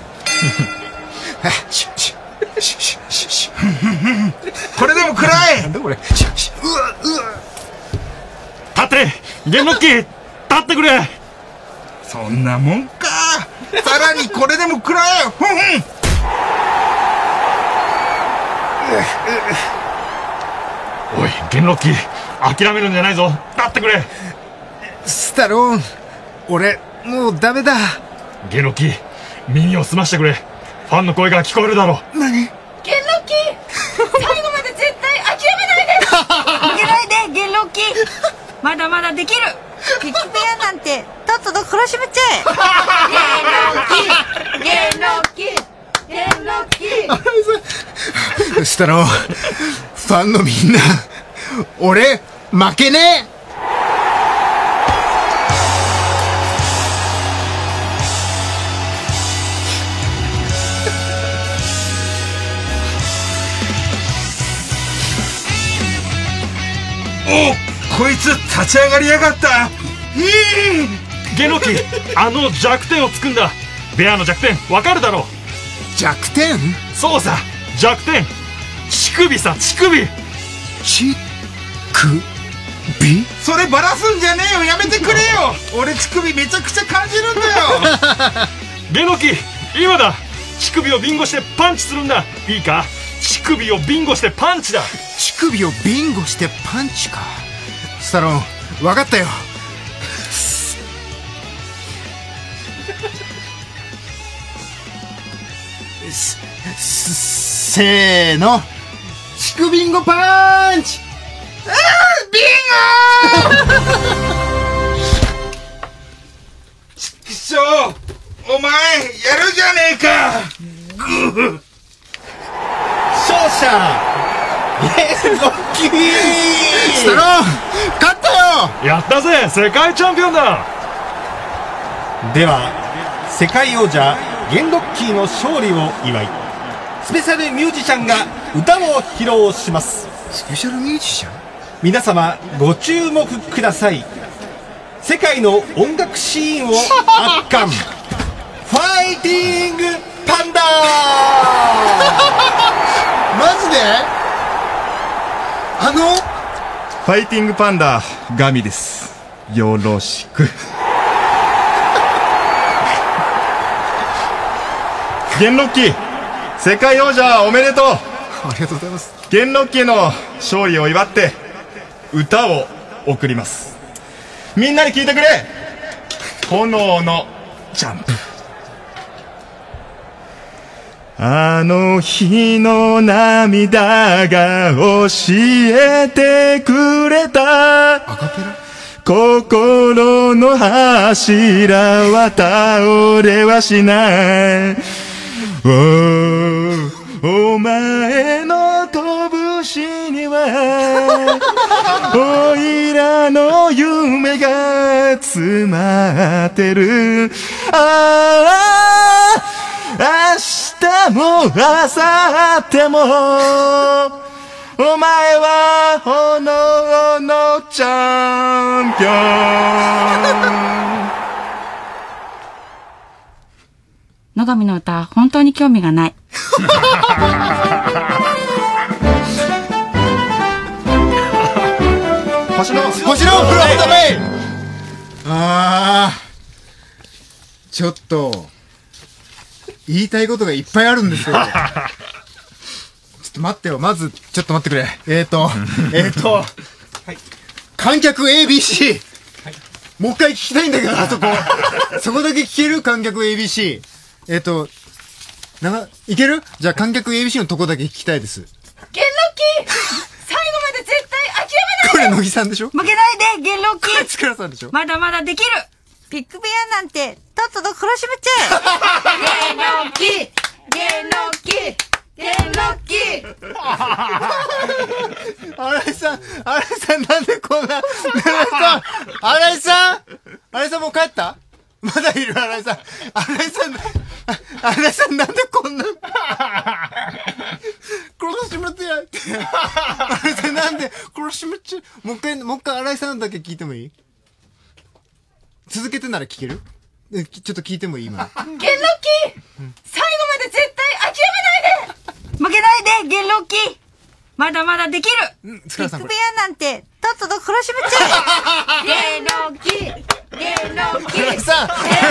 これでも食らえ。 なんだこれ。 立ってゲンロッキー、立ってくれ。 そんなもんか。さらにこれでも食らえ。 おいゲンロッキー、諦めるんじゃないぞ。立ってくれ。 スタローン、俺もうダメだ。 ゲンロッキー、耳を澄ましてくれ。ファンの声が聞こえるだろう。 何？ ゲンロッキー、最後まで絶対諦めないで。負けないでゲンロッキー、まだまだできる。敵ペアなんてとっとと殺しまっちゃえ。元禄そしたら、ファンのみんな、俺、負けねえ。 お、こいつ立ち上がりやがった。 元禄、あの弱点をつくんだ。ベアの弱点わかるだろう。 弱点？ そうさ、弱点。乳首さ、乳首。 乳首？ それバラすんじゃねえよ、やめてくれよ。俺乳首めちゃくちゃ感じるんだよ。 元禄、今だ。乳首をビンゴしてパンチするんだ。いいか、乳首をビンゴしてパンチだ。 乳首をビンゴしてパンチか。スタローン、分かったよ。せーの、乳首ビンゴパンチ。 ビンゴちくしょう、お前やるじゃねえか。 勝者元禄。 スタローン、勝ったよ。 やったぜ、世界チャンピオンだ。 では世界王者元禄キーの勝利を祝い、スペシャルミュージシャンが歌を披露します。 スペシャルミュージシャン？ 皆様ご注目ください。世界の音楽シーンを圧巻。ファイティングパンダ。 マジで？ ファイティングパンダガミです。よろしく。元禄キー、世界王者おめでとう。 ありがとうございます。 元禄キーの勝利を祝って歌を送ります。みんなに聞いてくれ。炎のジャンプ。あの日の涙が教えてくれた。 アカペラ？ 心の柱は倒れはしない。お前の拳にはおいらの夢が詰まってる。明日も明後日もお前は炎のチャンピオン。 野上の歌、本当に興味がない。 星のフロントメイ。ちょっと言いたいことがいっぱいあるんですけど。ちょっと待ってよ。まずちょっと待ってくれ。観客 ABC、もう一回聞きたいんだけど、あそこそこだけ聞ける？観客 ABC。いける？じゃあ観客 ABC のとこだけ聞きたいです。 元禄キー、最後まで絶対諦めないで。 これ乃木さんでしょ？ 負けないで、元禄キー。 つくらさんでしょ？ まだまだできる。ビッグベアなんてとっとと殺しまっちゃえ。元禄キー、元禄キー、元禄キー。 新井さんなんでこんな、新井さんもう帰った？まだいる？新井さんなんでこんな殺しまってやって。新井さんなんで殺しまっちゃう。もう一回新井さんだけ聞いてもいい？続けてなら聞ける？ちょっと聞いてもいい？今元禄キー、最後まで絶対諦めないで。負けないで、元禄キー。まだまだできる。ビッグベアなんてとっとと殺しまっちゃえ。元禄キー、元禄キー。 新井さ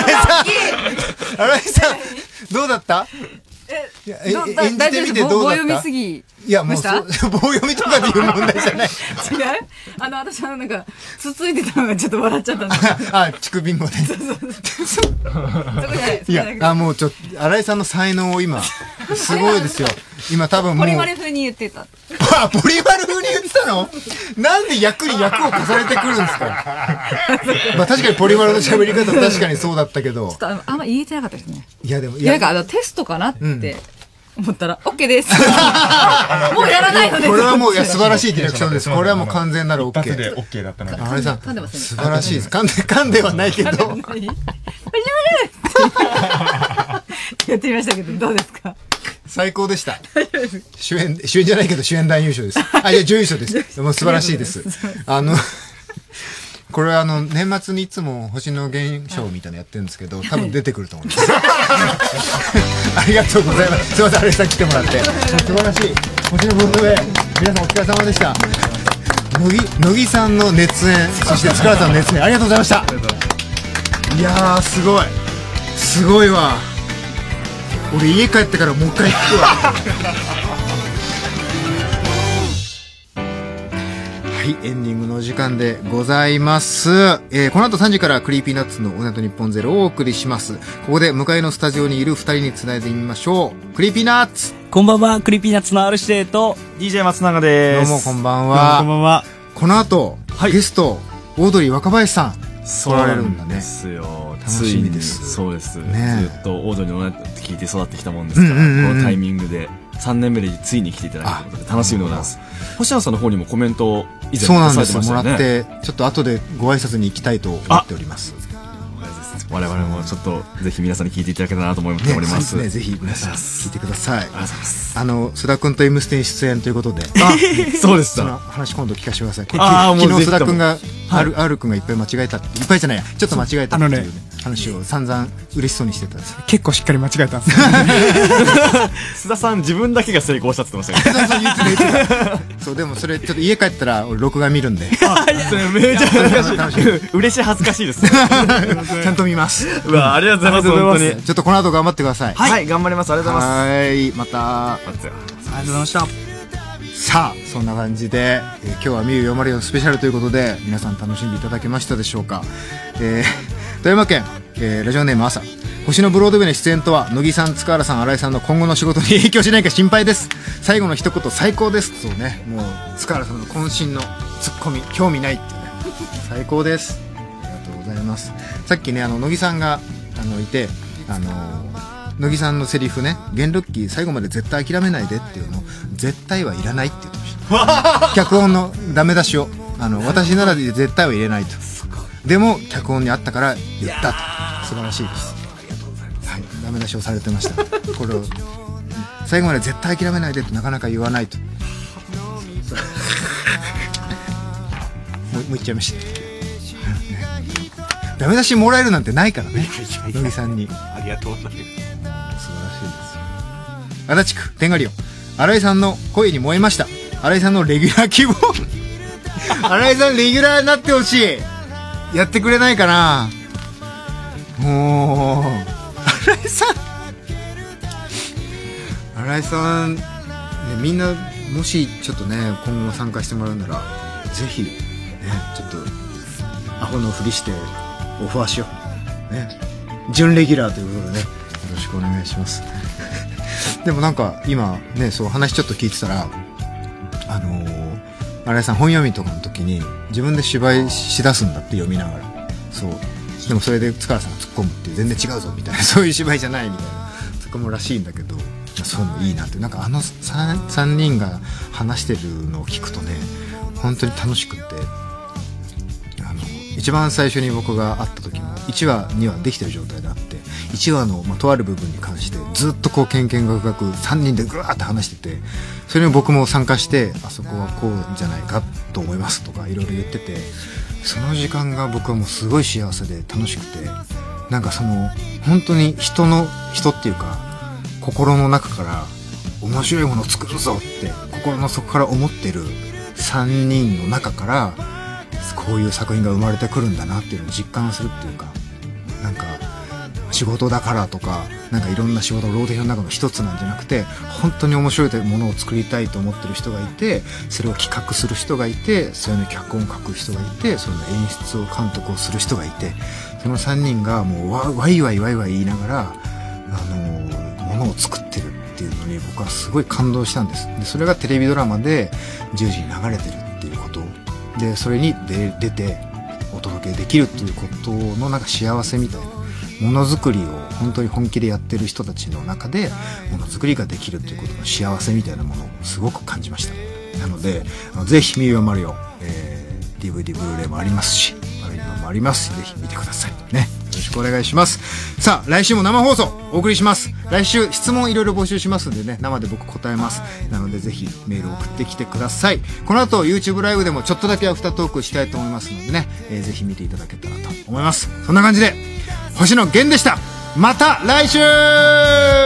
んどうだった？演じてみてどうだった？棒読みすぎ。いやもう棒読みとかでいう問題じゃない。違う？ 私はなんかつついてたのがちょっと笑っちゃったんだ。 乳首ビンゴで。いやもう新井さんの才能を今すごいですよ。今多分もう。 ポリマレ風に言ってた。 ポリマル風に言ってたの？なんで役に役を重ねてくるんですか？まあ確かにポリマルの喋り方確かにそうだったけど。 ちょっとあんま言えてなかったですね。 いやでも、 なんかテストかなって思ったら、OK です。もうやらないので。 これはもう、いや、素晴らしいディレクションです。これはもう完全なる OK。 一発で OK だったので。 あれさん、素晴らしいです。噛んではないけど。 やってみましたけど、どうですか？ 最高でした。主演じゃないけど主演男優賞です。あ、いや、準優勝です。もう素晴らしいです。これは年末にいつも星野源賞みたいなのやってるんですけど、多分出てくると思います。ありがとうございます。すいません、有吉さん来てもらって。素晴らしい。星野ブロードウェイ。皆さんお疲れ様でした。乃木さんの熱演、そして塚原さんの熱演、ありがとうございました。いやー、すごい。すごいわ。俺家帰ってからもう一回行くわ。はい、エンディングのお時間でございます。この後3時からクリーピーナッツのオールナイトニッポンゼロをお送りします。ここで向かいのスタジオにいる2人につないでみましょう。クリーピーナッツ。 こんばんは、クリーピーナッツの R 指定と DJ 松永です。 どうもこんばんは。 こんばんは。 この後、はい、ゲスト、オードリー若林さん。 そうなんですよ。 楽しみです。 そうです。ね、ずっとオードリーのって聞いて育ってきたもんですから、このタイミングで3年目でついに来ていただくということで楽しみでございます。星野さんの方にもコメントを以前そうなんです。もらって、ちょっと後でご挨拶に行きたいと思っております。 我々もちょっとぜひ皆さんに聞いていただけたらなと思います。 そうですね、ぜひ皆さん聞いてください。ありがとうございます。須田君と M ステに出演ということで、 そうでした。 その話今度聞かせてください。昨日須田君がR 君がいっぱい間違えたって、いっぱいじゃないや、ちょっと間違えたっていうね話を散々嬉しそうにしてたんです。 結構しっかり間違えたんです。 須田さん自分だけが成功したって言ってましたね。そう、でもそれちょっと家帰ったら俺録画見るんで。 めちゃ恥ずかしい。嬉しい恥ずかしいです。 ちゃんと見ます。 うわ、ありがとうございます。本当に。 ちょっとこの後頑張ってください。 はい、頑張ります。ありがとうございます。 はい、また。 ありがとうございました。 さあ、そんな感じで、今日はみゆよまれよスペシャルということで、皆さん楽しんでいただけましたでしょうか。富山県、ラジオネーム朝。星のブロードウェイの出演とは、乃木さん、塚原さん、新井さんの今後の仕事に影響しないか心配です。最後の一言最高です。そうね、もう、塚原さんの渾身のツッコミ、興味ないっていうね。最高です。ありがとうございます。さっきね、乃木さんが、いて、乃木さんのセリフね、ゲンロッキー最後まで絶対諦めないでっていうのを、絶対はいらないって言ってました。脚本のダメ出しを、私ならで絶対は入れないと。でも、脚本にあったから言ったと。素晴らしいです。はい、ダメ出しをされてました。これを、最後まで絶対諦めないでってなかなか言わないと。もう言っちゃいました。ダメ出しもらえるなんてないからね。乃木さんに。 ありがとうございます。 素晴らしいです。足立区、天下リオン。新井さんの声に燃えました。新井さんのレギュラー希望。新井さんレギュラーになってほしい。やってくれないかな。もう、新井さん。新井さん、ね、みんな、もしちょっとね、今後参加してもらうなら、ぜひ、ね、ちょっと、アホのふりして、オファーしよう。ね。準レギュラーということでね、よろしくお願いします。でもなんか、今、ね、そう話ちょっと聞いてたら、新井さん本読みとかの時に、自分で芝居しだすんだって読みながら。そう。でもそれで塚原さんが突っ込むっていう、全然違うぞみたいな、そういう芝居じゃないみたいな、突っ込むらしいんだけど、そういうのいいなって。なんか3人が話してるのを聞くとね、本当に楽しくって、一番最初に僕が会った時も1話2話できてる状態であって、1話の、とある部分に関してずっとこうけんけんがくがく3人でぐわーって話してて、それに僕も参加して、あそこはこうじゃないかと思いますとかいろいろ言ってて、その時間が僕はもうすごい幸せで楽しくて、なんかその本当に人っていうか心の中から面白いものを作るぞって心の底から思ってる3人の中からこういう作品が生まれてくるんだなっていうのを実感するっていうか、なんか仕事だからとか、なんかいろんな仕事のローテーションの中の一つなんじゃなくて、本当に面白いものを作りたいと思ってる人がいて、それを企画する人がいて、それの脚本を書く人がいて、その演出を監督をする人がいて、その3人がもうワイワイ言いながらものを作ってるっっていうのに僕はすごい感動したんです。でそれがテレビドラマで10時に流れてるっていうことで、それに出てお届けできるっていうことのなんか幸せみたいな、ものづくりを本当に本気でやってる人たちの中でものづくりができるっていうことの幸せみたいなものをすごく感じました。なのでぜひミューヨマリオ、DVD ブルーレイもありますしアメリカもありますし、ぜひ見てくださいね。よろしくお願いします。さあ来週も生放送お送りします。来週質問いろいろ募集しますんでね、生で僕答えます。なのでぜひメール送ってきてください。この後 YouTube ライブでもちょっとだけアフタートークしたいと思いますのでね、ぜひ見ていただけたらと思います。そんな感じで星野源でした。また来週。